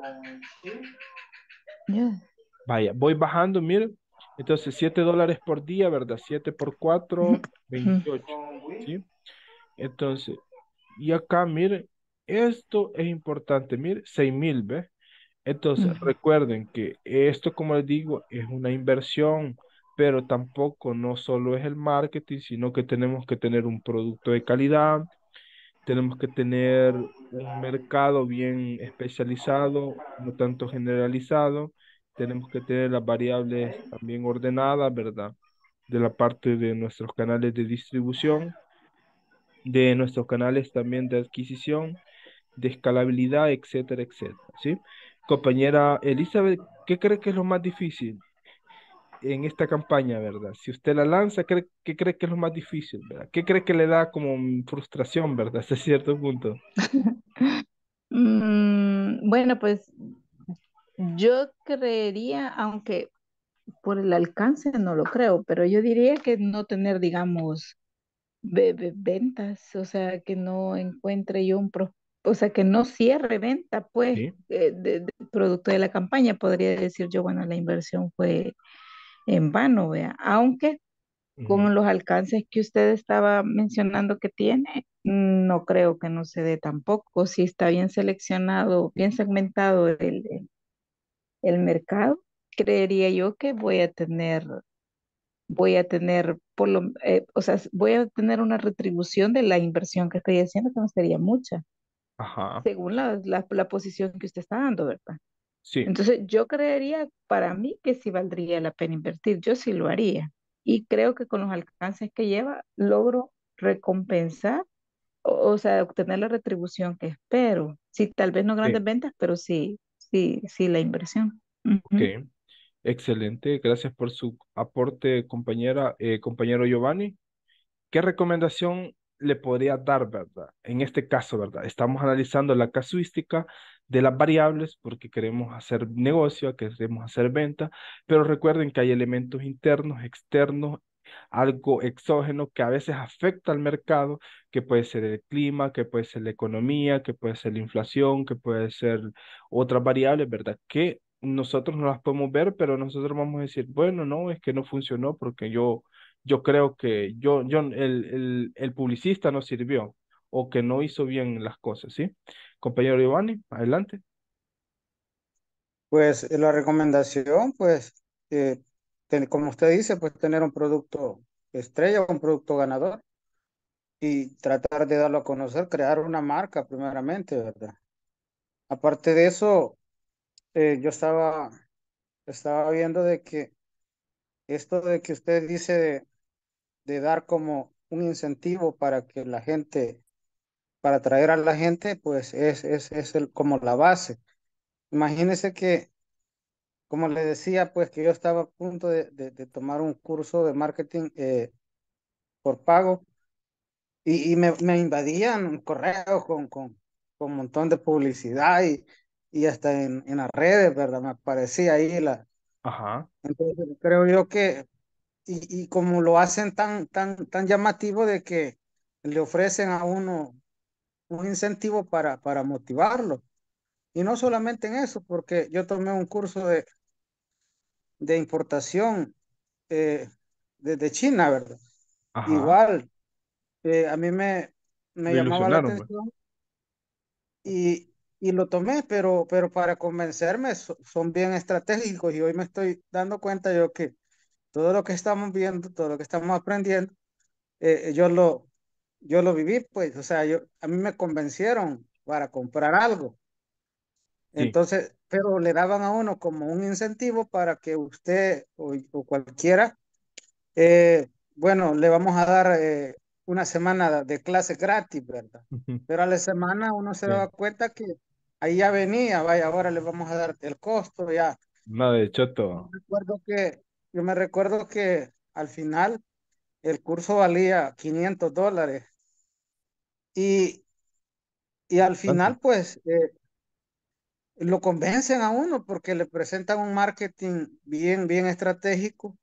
Ya. Vaya, voy bajando, mire. Entonces, siete dólares por día, ¿verdad? Siete por cuatro, Ujú, veintiocho, ¿sí? Entonces, y acá, mire, esto es importante, mire, seis mil, ¿ves? Entonces, ujú. recuerden que esto, como les digo, es una inversión, pero tampoco no solo es el marketing, sino que tenemos que tener un producto de calidad, tenemos que tener un mercado bien especializado, no tanto generalizado, tenemos que tener las variables también ordenadas, ¿verdad? De la parte de nuestros canales de distribución, de nuestros canales también de adquisición, de escalabilidad, etcétera, etcétera, ¿sí? Compañera Elizabeth, ¿qué cree que es lo más difícil en esta campaña, verdad? Si usted la lanza, ¿cree, ¿qué cree que es lo más difícil, verdad? ¿Qué cree que le da como mm, frustración, verdad? Hasta cierto punto. Mm, bueno, pues yo creería, aunque por el alcance no lo creo, pero yo diría que no tener, digamos, ve- ve- ventas, o sea, que no encuentre yo un, pro- o sea, que no cierre venta, pues, Sí. eh, de- del producto de la campaña, podría decir yo, bueno, la inversión fue en vano, vea, aunque Ujú. con los alcances que usted estaba mencionando que tiene, no creo que no se dé tampoco. Si está bien seleccionado, bien segmentado el, el- el mercado, creería yo que voy a tener, voy a tener, por lo, eh, o sea, voy a tener una retribución de la inversión que estoy haciendo, que no sería mucha, Ajá. según la, la, la posición que usted está dando, ¿verdad? Sí. Entonces, yo creería para mí que sí valdría la pena invertir, yo sí lo haría. Y creo que con los alcances que lleva, logro recompensar, o, o sea, obtener la retribución que espero. Sí, tal vez no Sí. grandes ventas, pero sí, sí, sí la inversión. Ok. Ujú. Excelente. Gracias por su aporte, compañera, eh, compañero Giovanni. ¿Qué recomendación le podría dar, verdad? En este caso, ¿verdad? Estamos analizando la casuística de las variables porque queremos hacer negocio, queremos hacer venta, pero recuerden que hay elementos internos, externos, algo exógeno que a veces afecta al mercado, que puede ser el clima, que puede ser la economía, que puede ser la inflación, que puede ser otras variables, ¿verdad? Que nosotros no las podemos ver, pero nosotros vamos a decir, bueno, no, es que no funcionó porque yo yo creo que yo, yo, el, el, el publicista no sirvió o que no hizo bien las cosas, ¿sí? Compañero Giovanni, adelante. Pues eh, la recomendación, pues, eh, ten- como usted dice, pues tener un producto estrella, un producto ganador y tratar de darlo a conocer, crear una marca primeramente, ¿verdad? Aparte de eso, eh, yo estaba, estaba viendo de que esto de que usted dice de, de dar como un incentivo para que la gente, para atraer a la gente, pues es, es, es el, como la base. Imagínese que, como le decía, pues que yo estaba a punto de, de- de tomar un curso de marketing eh, por pago y, y me, me invadían correos con, con, con un montón de publicidad y, y hasta en, en las redes, ¿verdad? Me aparecía ahí la... Ajá, Entonces creo yo que, y, y como lo hacen tan, tan, tan llamativo de que le ofrecen a uno un incentivo para, para motivarlo. Y no solamente en eso, porque yo tomé un curso de, de importación eh, desde China, ¿verdad? ajá. Igual, eh, a mí me, me Lo llamaba la ilusionaron, pues. atención y, y lo tomé, pero, pero para convencerme so- son bien estratégicos y hoy me estoy dando cuenta yo que todo lo que estamos viendo, todo lo que estamos aprendiendo, eh, yo lo, yo lo viví, pues, o sea, yo, a mí me convencieron para comprar algo. Sí. Entonces, pero le daban a uno como un incentivo para que usted o, o cualquiera, eh, bueno, le vamos a dar eh, una semana de clase gratis, ¿verdad? Pero a la semana uno se Sí. daba cuenta que ahí ya venía, vaya, ahora le vamos a dar el costo, ya. Nada de Yo choto. recuerdo que, yo me recuerdo que al final el curso valía quinientos dólares y, y al Bastante. final pues eh, lo convencen a uno porque le presentan un marketing bien, bien estratégico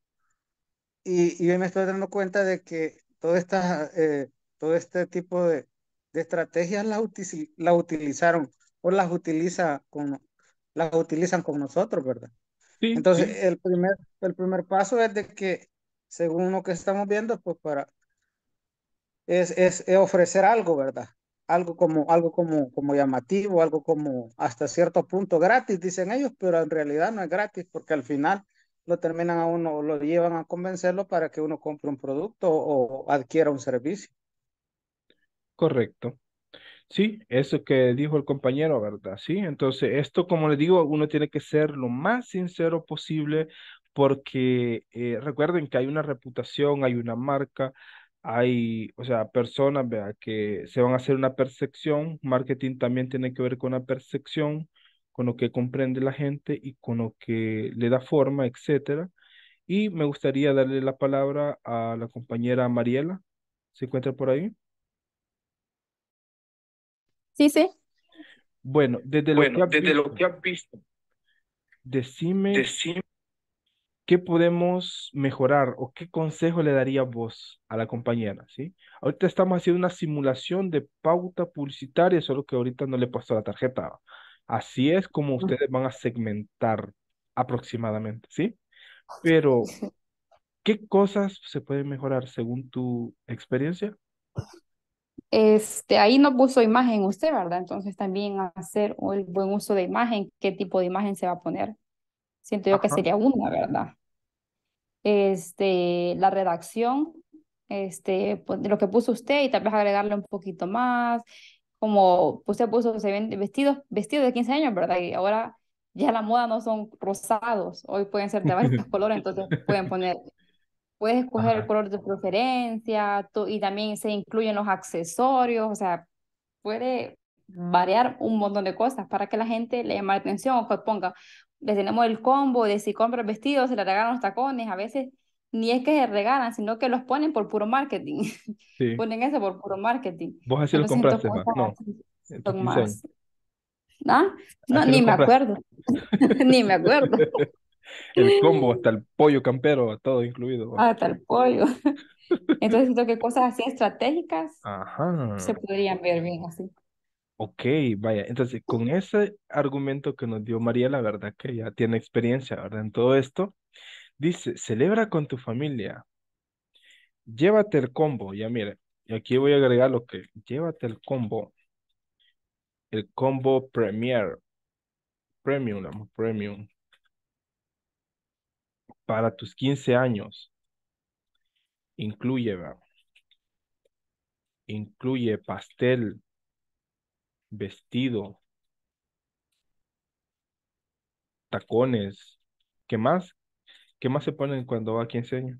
y, y hoy me estoy dando cuenta de que toda esta, eh, todo este tipo de, de estrategias las, utici- las utilizaron o las utiliza con, las utilizan con nosotros, ¿verdad? Sí, Entonces, sí, el primer, el primer paso es de que, según lo que estamos viendo, pues para es, es, es ofrecer algo, ¿verdad? Algo como, algo como, como llamativo, algo como hasta cierto punto gratis, dicen ellos, pero en realidad no es gratis porque al final lo terminan a uno, lo llevan a convencerlo para que uno compre un producto o adquiera un servicio. correcto. Sí, eso que dijo el compañero, ¿verdad? Sí, entonces esto, como le digo, uno tiene que ser lo más sincero posible porque eh, recuerden que hay una reputación, hay una marca, hay, o sea, personas, vea, que se van a hacer una percepción. Marketing también tiene que ver con la percepción, con lo que comprende la gente y con lo que le da forma, etcétera. Y me gustaría darle la palabra a la compañera Mariela. ¿Se encuentra por ahí? Sí, sí. Bueno, desde lo que Bueno, has desde lo visto, que has visto, decime decime. qué podemos mejorar o qué consejo le daría vos a la compañera, ¿sí? Ahorita estamos haciendo una simulación de pauta publicitaria, solo que ahorita no le he puesto la tarjeta. Así es como ustedes van a segmentar aproximadamente, ¿sí? Pero, ¿qué cosas se pueden mejorar según tu experiencia? Este, ahí no puso imagen usted, ¿verdad? Entonces también hacer el buen uso de imagen, qué tipo de imagen se va a poner. Siento yo que Ajá. sería una, ¿verdad? Este, la redacción, este, pues, de lo que puso usted y tal vez agregarle un poquito más, como usted puso, se ven vestidos, vestidos de quince años, ¿verdad? Y ahora ya la moda no son rosados, hoy pueden ser de varios colores, entonces pueden poner. Puedes escoger el Ajá. color de tu preferencia tú- y también se incluyen los accesorios, o sea, puede variar un montón de cosas para que la gente le llame la atención o que ponga, le tenemos el combo de si compra el vestido, se le regalan los tacones, a veces ni es que se regalan, sino que los ponen por puro marketing, Sí. ponen eso por puro marketing. Vos así lo Entonces siento compraste, cosas más. No, así en tus son quince años. más, ¿ah? No, Así lo ni me compraste. acuerdo, ni me acuerdo, El combo, hasta el pollo campero, todo incluido. Va. hasta el pollo. Entonces siento que cosas así estratégicas se Ajá. podrían ver bien así. Ok, vaya. Entonces, con ese argumento que nos dio María, la verdad que ya tiene experiencia, ¿verdad? En todo esto, dice, celebra con tu familia, llévate el combo, ya mire, y aquí voy a agregar lo que, llévate el combo, el combo Premier. Premium, amor, premium. Para tus quince años. Incluye, ¿verdad? Incluye pastel, vestido, tacones. ¿Qué más? ¿Qué más se ponen cuando va a quince años?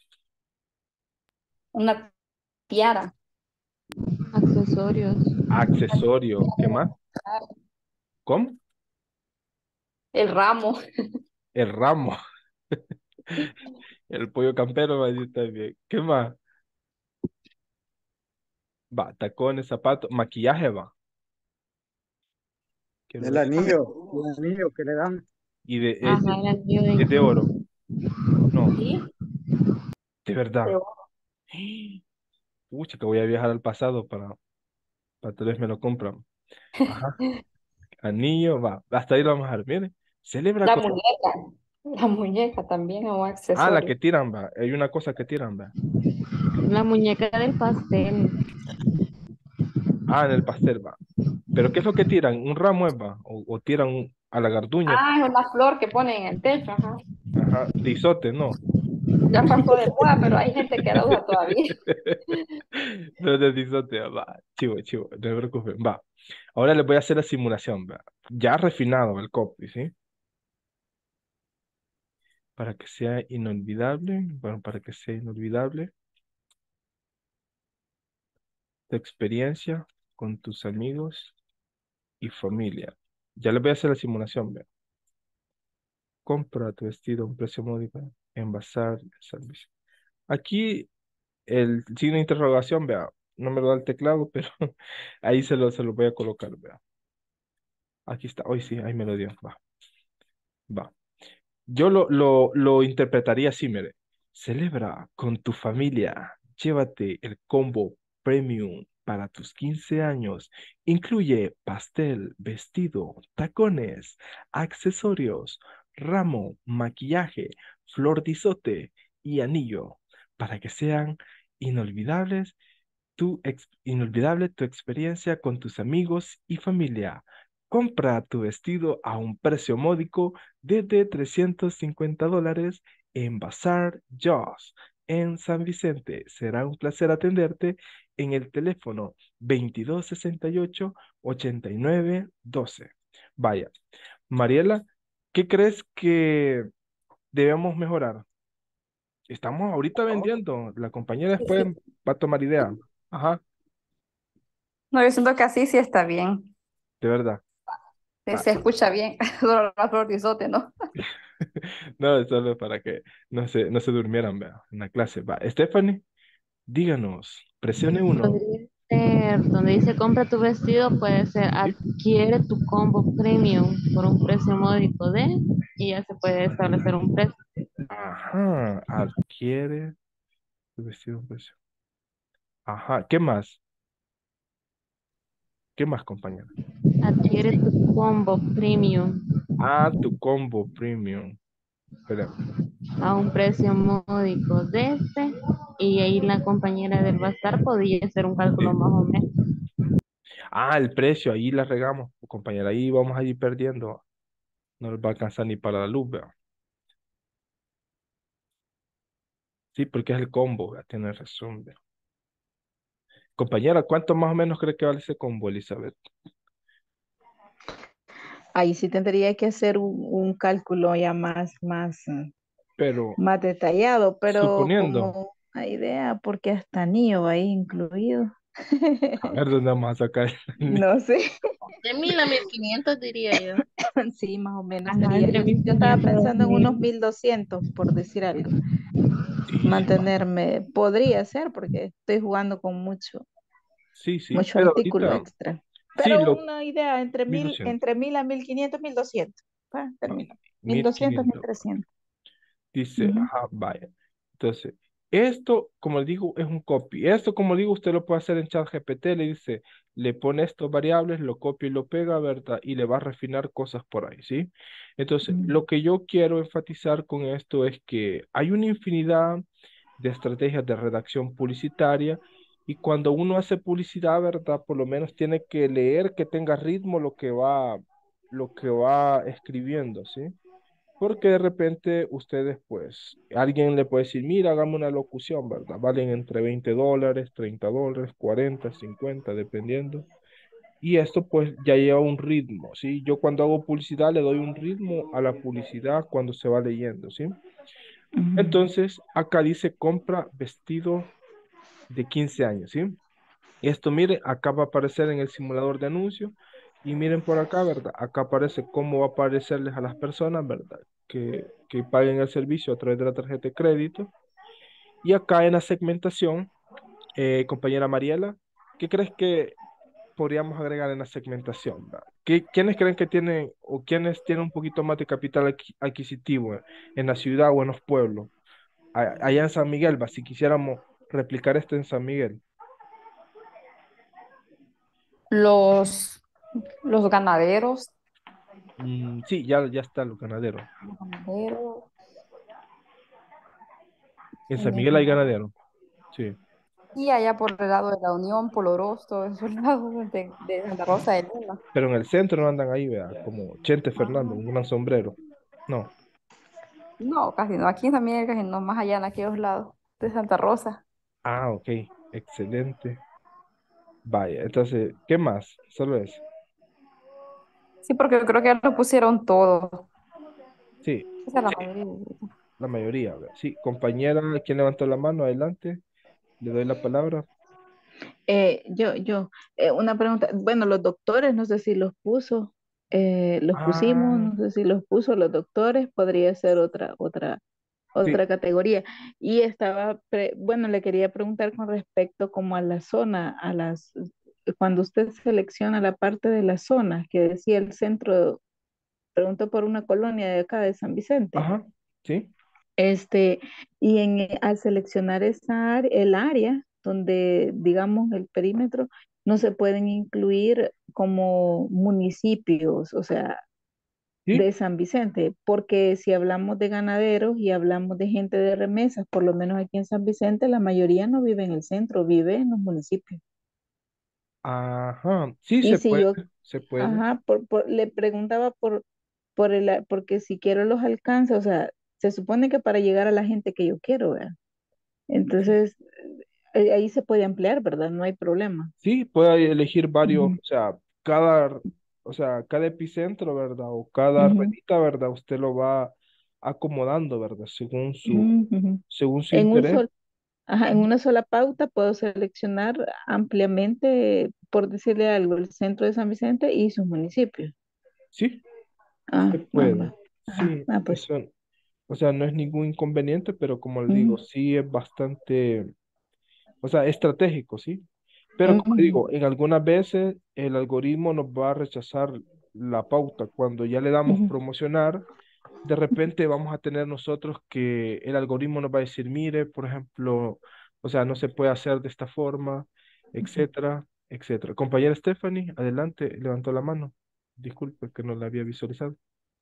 Una tiara, Accesorios. Accesorio. ¿Qué más? ¿Cómo? el ramo. El ramo. El pollo campero va a decir también. ¿Qué más? Va, tacones, zapatos, maquillaje va. Quiero El ver. anillo, el anillo que le dan. Y de, es, Ajá, el anillo de es de oro. No, Sí, de verdad. Pucha, que voy a viajar al pasado para, para tal vez me lo compran. Ajá. Anillo, va. Hasta ahí lo vamos a ver. Mire, celebra la con. muñeca, la muñeca también es un Ah, la accesorio. que tiran, va. Hay una cosa que tiran, va. la muñeca del pastel. Ah, en el pastel, va. ¿Pero qué es lo que tiran? ¿Un ramo, es, va? O, o tiran un- a la garduña. Ah, es una flor que ponen en el techo, ajá. Ajá. De isote, no. Ya pasó de moda, pero hay gente que la usa todavía. No es de isote, va. Chivo, chivo. No se preocupen, va. Ahora les voy a hacer la simulación, va. Ya refinado el copy, ¿sí? Para que sea inolvidable, bueno, para que sea inolvidable tu experiencia con tus amigos y familia. Ya les voy a hacer la simulación, vea. Compra tu vestido a un precio módico en Bazar de Servicio. Aquí el signo de interrogación, vea, no me lo da el teclado, pero ahí se lo, se lo voy a colocar, vea. Aquí está, hoy sí, ahí me lo dio, va, va. Yo lo, lo, lo interpretaría así, mire. Celebra con tu familia. Llévate el combo premium para tus quince años. Incluye pastel, vestido, tacones, accesorios, ramo, maquillaje, flor de izote y anillo para que sean inolvidables tu ex- inolvidable tu experiencia con tus amigos y familia. Compra tu vestido a un precio módico desde trescientos cincuenta dólares en Bazar Jaws en San Vicente. Será un placer atenderte en el teléfono veintidós sesenta y ocho, ochenta y nueve doce. Vaya, Mariela, ¿qué crees que debemos mejorar? Estamos ahorita vendiendo. La compañera Sí, después sí. va a tomar idea. Ajá. No, yo siento que así sí está bien. De verdad. Sí, Va. se escucha bien. Solo la flor de isote, ¿no? No, es solo para que no se, no se durmieran, vea, en la clase. Va. Stephanie, díganos, presione uno. Podría ser, donde dice compra tu vestido, puede ser ¿Sí? adquiere tu combo premium por un precio módico de, y ya se puede establecer un precio. Ajá, adquiere tu vestido, precio. Ajá, ¿qué más? ¿Qué más, compañera? Adquiere tu combo premium Ah, tu combo premium. Espera. a un precio módico de este, y ahí la compañera del bazar podía hacer un cálculo Sí. más o menos. Ah, el precio, ahí la regamos, compañera. Ahí vamos a ir perdiendo. No les va a alcanzar ni para la luz, vea. Sí, porque es el combo, vea. Tienes razón, vea. Compañera, ¿cuánto más o menos cree que vale ese combo, Elizabeth? Ahí sí tendría que hacer un, un cálculo ya más, más, mm, Pero, más detallado, pero suponiendo. como una idea, porque hasta niño va ahí incluido. A ver dónde vamos a sacar el niño. No sé, De mil a mil quinientos diría yo. sí, más o menos Ajá, sería. entre Yo, yo estaba mil quinientos a pensando en unos dos mil. mil doscientos por decir algo. Sí, sí, va. Mantenerme, podría ser, porque estoy jugando con mucho, Sí, sí, mucho pero artículo ahorita, extra. sí, Pero lo una idea entre mil mil, doscientos entre mil a mil quinientos, mil doscientos. Va, va, termino. Mil mil doscientos, mil quinientos trescientos. dice, Ujú. ajá, vaya. Entonces, esto, como le digo, es un copy. Esto, como digo, usted lo puede hacer en ChatGPT, le dice, le pone estos variables, lo copia y lo pega, ¿verdad? Y le va a refinar cosas por ahí, ¿sí? Entonces, Mm. lo que yo quiero enfatizar con esto es que hay una infinidad de estrategias de redacción publicitaria y cuando uno hace publicidad, ¿verdad? Por lo menos tiene que leer que tenga ritmo lo que va lo que va escribiendo, ¿sí? Porque de repente ustedes, pues, alguien le puede decir, mira, hagamos una locución, ¿verdad? Valen entre veinte dólares, treinta dólares, cuarenta, cincuenta, dependiendo. Y esto pues ya lleva un ritmo, ¿sí? Yo cuando hago publicidad le doy un ritmo a la publicidad cuando se va leyendo, ¿sí? Ujú, Entonces, acá dice compra vestido de quince años, ¿sí? Esto, mire, acá va a aparecer en el simulador de anuncios y miren por acá, ¿verdad? Acá aparece cómo va a aparecerles a las personas, ¿verdad? Que, que paguen el servicio a través de la tarjeta de crédito. Y acá en la segmentación, eh, compañera Mariela, ¿qué crees que podríamos agregar en la segmentación? ¿Va? ¿Qué- ¿Quiénes creen que tienen o quiénes tienen un poquito más de capital adqui- adquisitivo en, en la ciudad o en los pueblos? A- Allá en San Miguel, ¿va? Si quisiéramos replicar esto en San Miguel. Los, los ganaderos, Mm, sí, ya, ya está los ganaderos. los ganaderos, En San Miguel hay eh, ganaderos, sí. y allá por el lado de la Unión, Polorós, todos esos lados de, de Santa Rosa de Lima. Pero en el centro no andan ahí, vea, como Chente Fernando, Ah, un gran sombrero. No. no, casi no. Aquí también, casi no, más allá en aquellos lados de Santa Rosa. Ah, ok. Excelente. Vaya, entonces, ¿qué más? Solo eso. Sí, porque yo creo que ya lo pusieron todo. Sí, O sea, la sí, mayoría. la mayoría, vea. Sí, compañera, ¿quién levantó la mano? Adelante. Le doy la palabra. Eh, yo, yo, eh, una pregunta, bueno, los doctores, no sé si los puso, eh, los pusimos, Ah, no sé si los puso los doctores, podría ser otra, otra, sí. otra categoría. Y estaba, pre- bueno, le quería preguntar con respecto como a la zona, a las, cuando usted selecciona la parte de las zonas que decía el centro, preguntó por una colonia de acá de San Vicente. Ajá, sí, Este, y en, eh, al seleccionar esa ar- el área donde, digamos, el perímetro, no se pueden incluir como municipios, o sea, sí. de San Vicente, porque si hablamos de ganaderos y hablamos de gente de remesas, por lo menos aquí en San Vicente, la mayoría no vive en el centro, vive en los municipios. Ajá, sí Y se si puede, yo, se puede. ajá, por, por- le preguntaba por, por el, a- porque si quiero los alcances, o sea, se supone que para llegar a la gente que yo quiero, ¿verdad? Sí, Entonces, eh, ahí se puede ampliar, ¿verdad? No hay problema. sí, puede elegir varios, Ujú, o sea, cada, o sea, cada epicentro, ¿verdad? O cada ujú, ruedita, ¿verdad? Usted lo va acomodando, ¿verdad? Según su, ujú, ujú. según su En un interés. sol, ajá, en Ujú. una sola pauta puedo seleccionar ampliamente, por decirle algo, el centro de San Vicente y sus municipios. Sí, Ah, se va, puede. va. Ajá, Sí, ah, pues. eso, o sea, no es ningún inconveniente, pero como le digo, Ujú, sí es bastante, o sea, estratégico, ¿sí? Pero como le ujú, digo, en algunas veces el algoritmo nos va a rechazar la pauta. Cuando ya le damos ujú, promocionar, de repente vamos a tener nosotros que el algoritmo nos va a decir, mire, por ejemplo, o sea, no se puede hacer de esta forma, ujú. etcétera, etcétera. Compañera Stephanie, adelante, levantó la mano. Disculpe que no la había visualizado.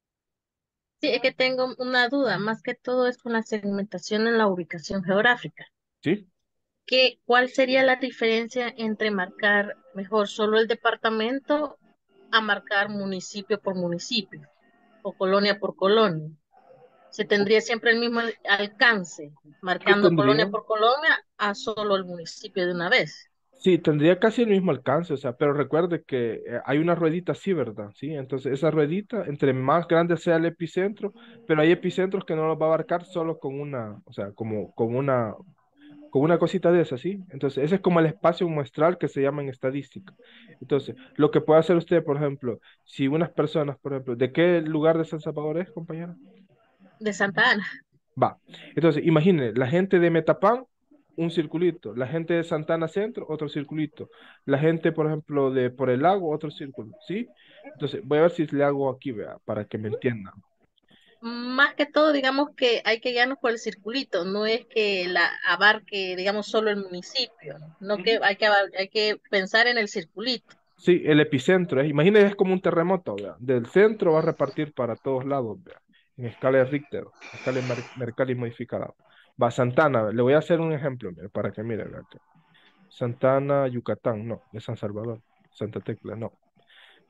Sí, es que tengo una duda, más que todo es con la segmentación en la ubicación geográfica. ¿Sí? ¿Qué, cuál sería la diferencia entre marcar mejor solo el departamento a marcar municipio por municipio o colonia por colonia? ¿Se tendría siempre el mismo al- alcance, Sí, marcando colonia tendría. por colonia a solo el municipio de una vez? Sí, tendría casi el mismo alcance, o sea, pero recuerde que eh, hay una ruedita así, ¿verdad? Sí, entonces esa ruedita, entre más grande sea el epicentro, pero hay epicentros que no los va a abarcar solo con una, o sea, como con una, con una cosita de esa, ¿sí? Entonces, ese es como el espacio muestral que se llama en estadística. Entonces, lo que puede hacer usted, por ejemplo, si unas personas, por ejemplo, ¿de qué lugar de San Salvador es, compañera? De Santa Ana. Va. Entonces, imagine, la gente de Metapán, un circulito. La gente de Santana Centro, otro circulito. La gente, por ejemplo, de por el lago, otro círculo. ¿Sí? Entonces, voy a ver si le hago aquí, vea, para que me entiendan. Más que todo, digamos que hay que guiarnos por el circulito, no es que la abarque, digamos, solo el municipio, no que Ujú. hay que, abar- hay que pensar en el circulito. Sí, el epicentro. ¿Eh? Imagine, es como un terremoto, vea. Del centro va a repartir para todos lados, vea. En escala de Richter, escala de Mer- Mercalli modificada. Va, Santana, le voy a hacer un ejemplo, mire, para que mire, vea. Que Santana, Yucatán, no, de San Salvador. Santa Tecla, no.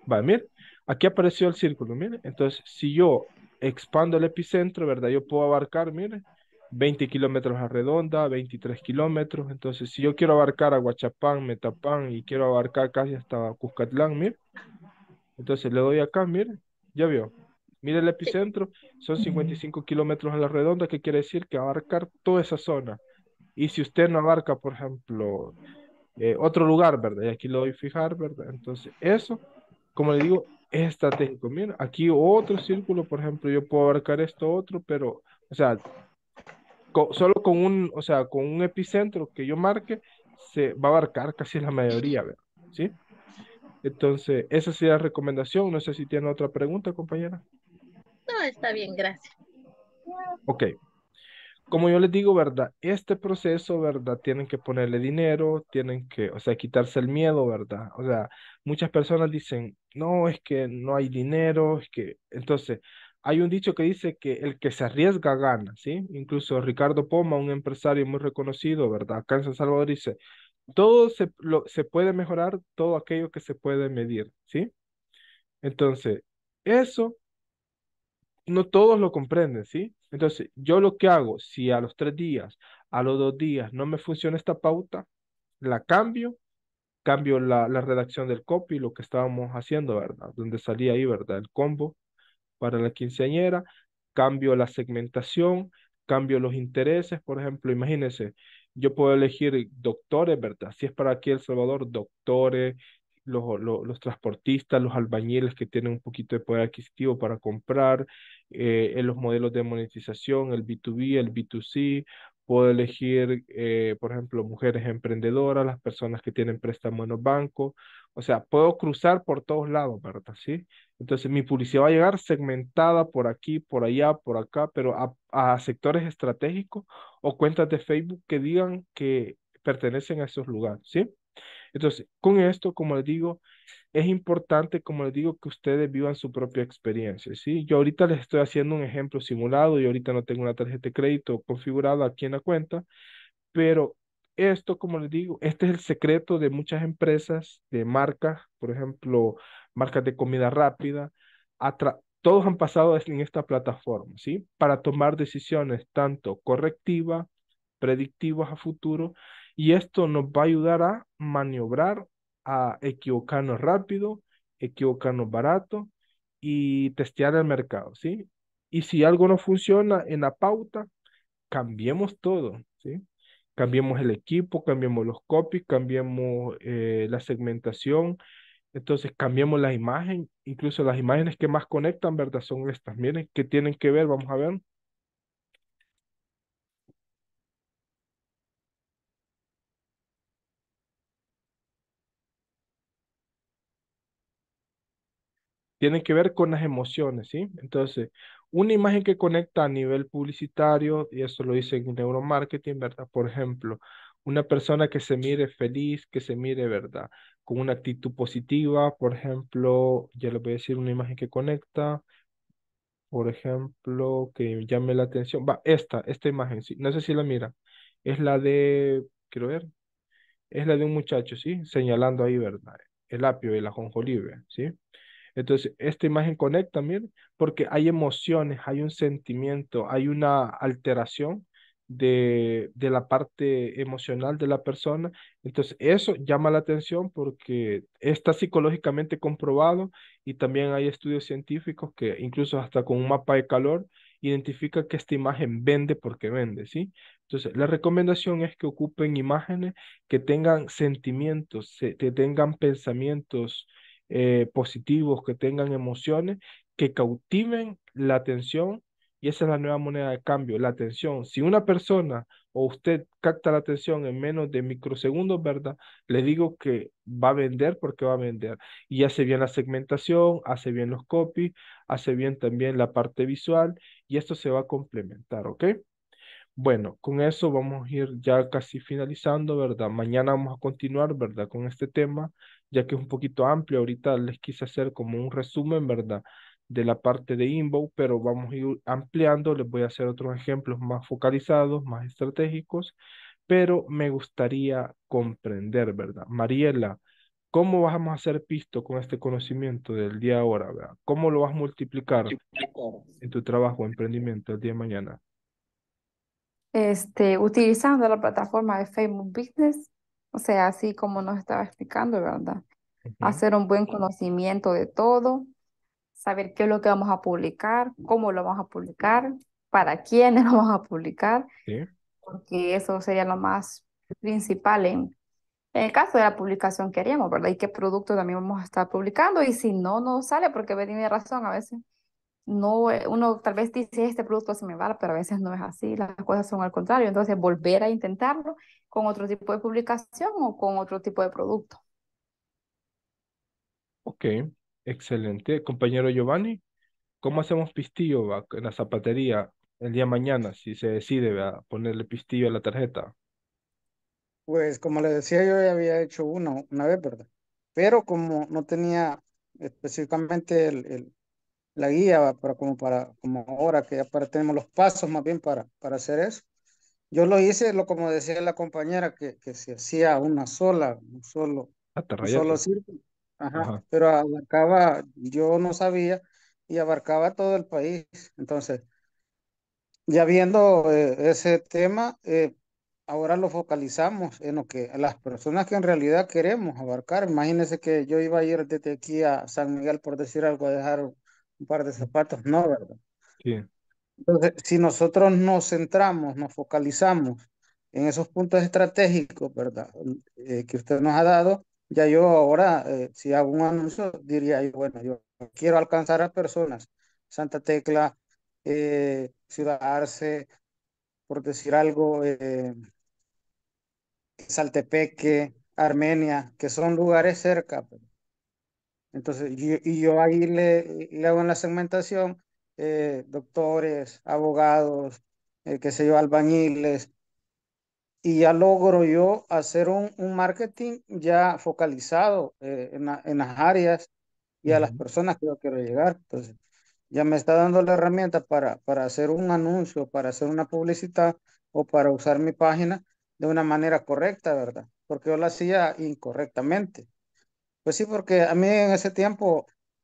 Va, mire, aquí apareció el círculo, mire. Entonces, si yo expando el epicentro, ¿verdad? Yo puedo abarcar, mire, veinte kilómetros a redonda, veintitrés kilómetros. Entonces, si yo quiero abarcar a Huachapán, Metapán y quiero abarcar casi hasta Cuscatlán, mire, entonces le doy acá, mire, ya vio. Mire el Sí. epicentro, son cincuenta y cinco kilómetros a la redonda, que quiere decir que abarcar toda esa zona. Y si usted no abarca, por ejemplo, eh, otro lugar, ¿verdad? Y aquí lo doy fijar, ¿verdad? Entonces, eso, como le digo, es estratégico. Mira, aquí otro círculo, por ejemplo, yo puedo abarcar esto otro, pero, o sea, co- solo con un, o sea, con un epicentro que yo marque, se va a abarcar casi la mayoría, ¿verdad? ¿Sí? Entonces, esa sería la recomendación. No sé si tiene otra pregunta, compañera. No, está bien, gracias. Ok. Como yo les digo, ¿verdad? Este proceso, ¿verdad? Tienen que ponerle dinero, tienen que, o sea, quitarse el miedo, ¿verdad? O sea, muchas personas dicen, no, es que no hay dinero, es que, entonces, hay un dicho que dice que el que se arriesga gana, ¿sí? Incluso Ricardo Poma, un empresario muy reconocido, ¿verdad? Acá en San Salvador dice, todo se, lo, se puede mejorar, todo aquello que se puede medir, ¿sí? Entonces, eso no todos lo comprenden, ¿sí? Entonces, yo lo que hago, si a los tres días, a los dos días no me funciona esta pauta, la cambio, cambio la, la redacción del copy, lo que estábamos haciendo, ¿verdad? Donde salía ahí, ¿verdad? El combo para la quinceañera, cambio la segmentación, cambio los intereses, por ejemplo, imagínense, yo puedo elegir doctores, ¿verdad? Si es para aquí El Salvador, doctores, los, los, los transportistas, los albañiles que tienen un poquito de poder adquisitivo para comprar, eh, en los modelos de monetización, el B dos B, el B dos C, puedo elegir, eh, por ejemplo, mujeres emprendedoras, las personas que tienen préstamo en los bancos, o sea, puedo cruzar por todos lados, ¿verdad? ¿Sí? Entonces, mi publicidad va a llegar segmentada por aquí, por allá, por acá, pero a, a sectores estratégicos o cuentas de Facebook que digan que pertenecen a esos lugares, ¿sí? Entonces, con esto, como les digo, es importante, como les digo, que ustedes vivan su propia experiencia, ¿sí? Yo ahorita les estoy haciendo un ejemplo simulado y ahorita no tengo una tarjeta de crédito configurada aquí en la cuenta, pero esto, como les digo, este es el secreto de muchas empresas, de marcas, por ejemplo, marcas de comida rápida. atra- Todos han pasado es- en esta plataforma, ¿sí? Para tomar decisiones tanto correctivas, predictivas a futuro, y esto nos va a ayudar a maniobrar, a equivocarnos rápido, equivocarnos barato y testear el mercado, ¿sí? Y si algo no funciona en la pauta, cambiemos todo, ¿sí? Cambiemos el equipo, cambiemos los copies, cambiemos eh, la segmentación, entonces cambiemos la imagen, incluso las imágenes que más conectan, ¿verdad? Son estas, miren, que tienen que ver, vamos a ver, tienen que ver con las emociones, ¿sí? Entonces, una imagen que conecta a nivel publicitario, y eso lo dice en neuromarketing, ¿verdad? Por ejemplo, una persona que se mire feliz, que se mire, ¿verdad? Con una actitud positiva, por ejemplo, ya les voy a decir una imagen que conecta, por ejemplo, que llame la atención. Va, esta, esta imagen, sí, no sé si la mira, es la de, quiero ver, es la de un muchacho, ¿sí? Señalando ahí, ¿verdad? El apio, el ajonjolí, ¿ve? ¿Sí? Entonces, esta imagen conecta, mire, porque hay emociones, hay un sentimiento, hay una alteración de, de la parte emocional de la persona. Entonces, eso llama la atención porque está psicológicamente comprobado y también hay estudios científicos que incluso hasta con un mapa de calor identifica que esta imagen vende porque vende, ¿sí? Entonces, la recomendación es que ocupen imágenes que tengan sentimientos, se- que tengan pensamientos eh, positivos, que tengan emociones, que cautiven la atención, y esa es la nueva moneda de cambio, la atención. Si una persona o usted capta la atención en menos de microsegundos, ¿verdad? Le digo que va a vender porque va a vender. Y hace bien la segmentación, hace bien los copies, hace bien también la parte visual, y esto se va a complementar, ¿ok? Bueno, con eso vamos a ir ya casi finalizando, ¿verdad? Mañana vamos a continuar, ¿verdad? Con este tema, ya que es un poquito amplio. Ahorita les quise hacer como un resumen, ¿verdad? De la parte de inbound, pero vamos a ir ampliando. Les voy a hacer otros ejemplos más focalizados, más estratégicos, pero me gustaría comprender, ¿verdad? Mariela, ¿Cómo vamos a hacer pisto con este conocimiento del día ahora, ¿verdad? ¿Cómo lo vas a multiplicar en tu trabajo o emprendimiento el día de mañana? Este, utilizando la plataforma de Facebook Business, o sea, así como nos estaba explicando, ¿verdad? Ujú. Hacer un buen conocimiento de todo, saber qué es lo que vamos a publicar, cómo lo vamos a publicar, para quiénes lo vamos a publicar, ¿Sí? porque eso sería lo más principal en, en el caso de la publicación que haríamos, ¿verdad? Y qué producto también vamos a estar publicando, y si no, no sale, porque ve, tiene razón a veces. No, eh, uno tal vez dice este producto se me va, pero a veces no es así, las cosas son al contrario. Entonces, volver a intentarlo con otro tipo de publicación o con otro tipo de producto. Ok, excelente. Compañero Giovanni, ¿cómo hacemos pistillo, va, en la zapatería el día de mañana si se decide, va, ponerle pistillo a la tarjeta? Pues como le decía, yo ya había hecho uno una vez, ¿verdad? Pero como no tenía específicamente el, el- la guía va, para como para como ahora que ya para, tenemos los pasos más bien para, para hacer eso. Yo lo hice, lo como decía la compañera, que, que se hacía una sola, un solo, un solo Atarrayate. círculo. Ajá, Ajá. pero abarcaba, yo no sabía, y abarcaba todo el país. Entonces, ya viendo eh, ese tema, eh, ahora lo focalizamos en lo que las personas que en realidad queremos abarcar. Imagínense que yo iba a ir desde aquí a San Miguel, por decir algo, a dejar un par de zapatos, no, ¿verdad? Sí. Entonces, si nosotros nos centramos, nos focalizamos en esos puntos estratégicos, ¿verdad? Eh, que usted nos ha dado, ya yo ahora, eh, si hago un anuncio, diría yo, bueno, yo quiero alcanzar a personas, Santa Tecla, eh, Ciudad Arce, por decir algo, eh, Saltepeque, Armenia, que son lugares cerca, pues. Entonces, yo- y yo ahí le, le hago en la segmentación, eh, doctores, abogados, eh, qué sé yo, albañiles, y ya logro yo hacer un, un marketing ya focalizado eh, en, la- en las áreas y a las Ujú. personas que yo quiero llegar. Entonces, ya me está dando la herramienta para, para hacer un anuncio, para hacer una publicidad o para usar mi página de una manera correcta, ¿verdad? Porque yo lo hacía incorrectamente. Pues sí, porque a mí en ese tiempo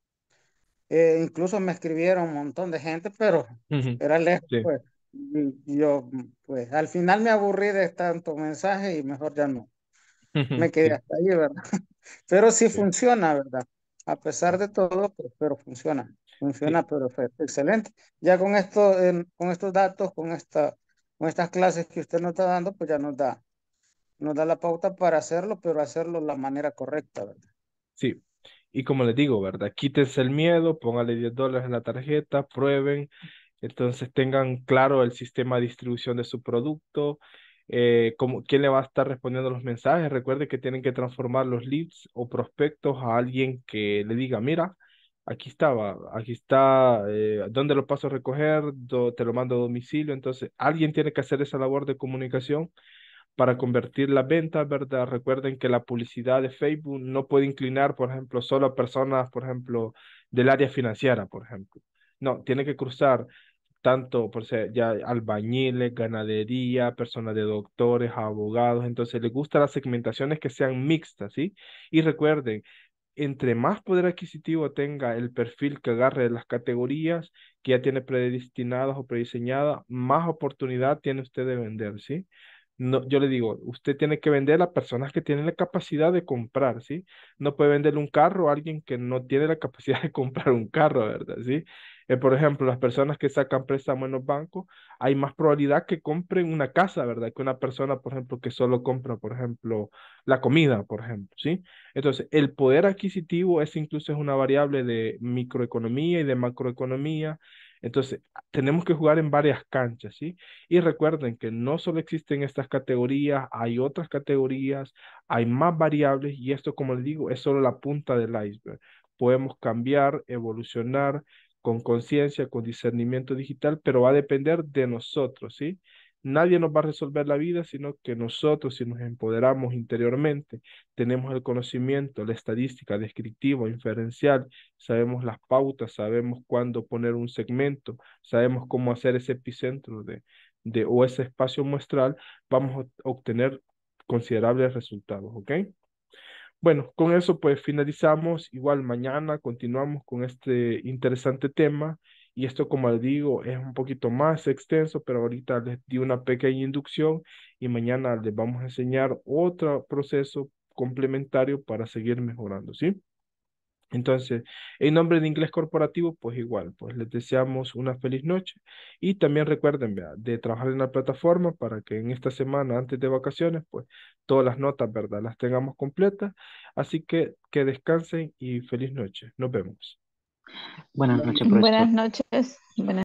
eh, incluso me escribieron un montón de gente, pero Ujú. era lejos, Sí. pues. Y y yo, pues al final me aburrí de tanto mensaje y mejor ya no. Ujú. Me quedé Sí. hasta ahí, ¿verdad? Pero sí Sí. funciona, ¿verdad? A pesar de todo, pues, pero funciona. Sí. Funciona perfecto, excelente. Ya con esto, en- con estos datos, con esta, con estas clases que usted nos está dando, pues ya nos da, nos da la pauta para hacerlo, pero hacerlo de la manera correcta, ¿verdad? Sí. Y como les digo, ¿verdad? Quítense el miedo, póngale diez dólares en la tarjeta, prueben, entonces tengan claro el sistema de distribución de su producto, eh, cómo- quién le va a estar respondiendo los mensajes. Recuerde que tienen que transformar los leads o prospectos a alguien que le diga, mira, aquí estaba, aquí está, eh, ¿dónde lo paso a recoger? Do- te lo mando a domicilio. Entonces, alguien tiene que hacer esa labor de comunicación para convertir las ventas, ¿verdad? Recuerden que la publicidad de Facebook no puede inclinar, por ejemplo, solo a personas, por ejemplo, del área financiera, por ejemplo. No, tiene que cruzar tanto, por ser ya albañiles, ganadería, personas de doctores, abogados. Entonces, les gustan las segmentaciones que sean mixtas, ¿sí? Y recuerden, entre más poder adquisitivo tenga el perfil que agarre de las categorías que ya tiene predestinadas o prediseñadas, más oportunidad tiene usted de vender, ¿sí? No, yo le digo, usted tiene que vender a personas que tienen la capacidad de comprar, ¿sí? No puede venderle un carro a alguien que no tiene la capacidad de comprar un carro, ¿verdad? ¿Sí? Eh, por ejemplo, las personas que sacan préstamos en los bancos, hay más probabilidad que compren una casa, ¿verdad? Que una persona, por ejemplo, que solo compra, por ejemplo, la comida, por ejemplo, ¿sí? Entonces, el poder adquisitivo es incluso es una variable de microeconomía y de macroeconomía. Entonces, tenemos que jugar en varias canchas, ¿sí? Y recuerden que no solo existen estas categorías, hay otras categorías, hay más variables y esto, como les digo, es solo la punta del iceberg. Podemos cambiar, evolucionar con conciencia, con discernimiento digital, pero va a depender de nosotros, ¿sí? Nadie nos va a resolver la vida, sino que nosotros, si nos empoderamos interiormente, tenemos el conocimiento, la estadística descriptiva, inferencial, sabemos las pautas, sabemos cuándo poner un segmento, sabemos cómo hacer ese epicentro de, de o ese espacio muestral, vamos a obtener considerables resultados, ¿ok? Bueno, con eso pues finalizamos. Igual mañana continuamos con este interesante tema. Y esto, como les digo, es un poquito más extenso, pero ahorita les di una pequeña inducción y mañana les vamos a enseñar otro proceso complementario para seguir mejorando, ¿sí? Entonces, en nombre de Inglés Corporativo, pues igual, pues les deseamos una feliz noche y también recuerden, vea, de trabajar en la plataforma para que en esta semana, antes de vacaciones, pues todas las notas, ¿verdad? Las tengamos completas. Así que que descansen y feliz noche. Nos vemos. Buenas noches, Buenas profesor. noches. Buenas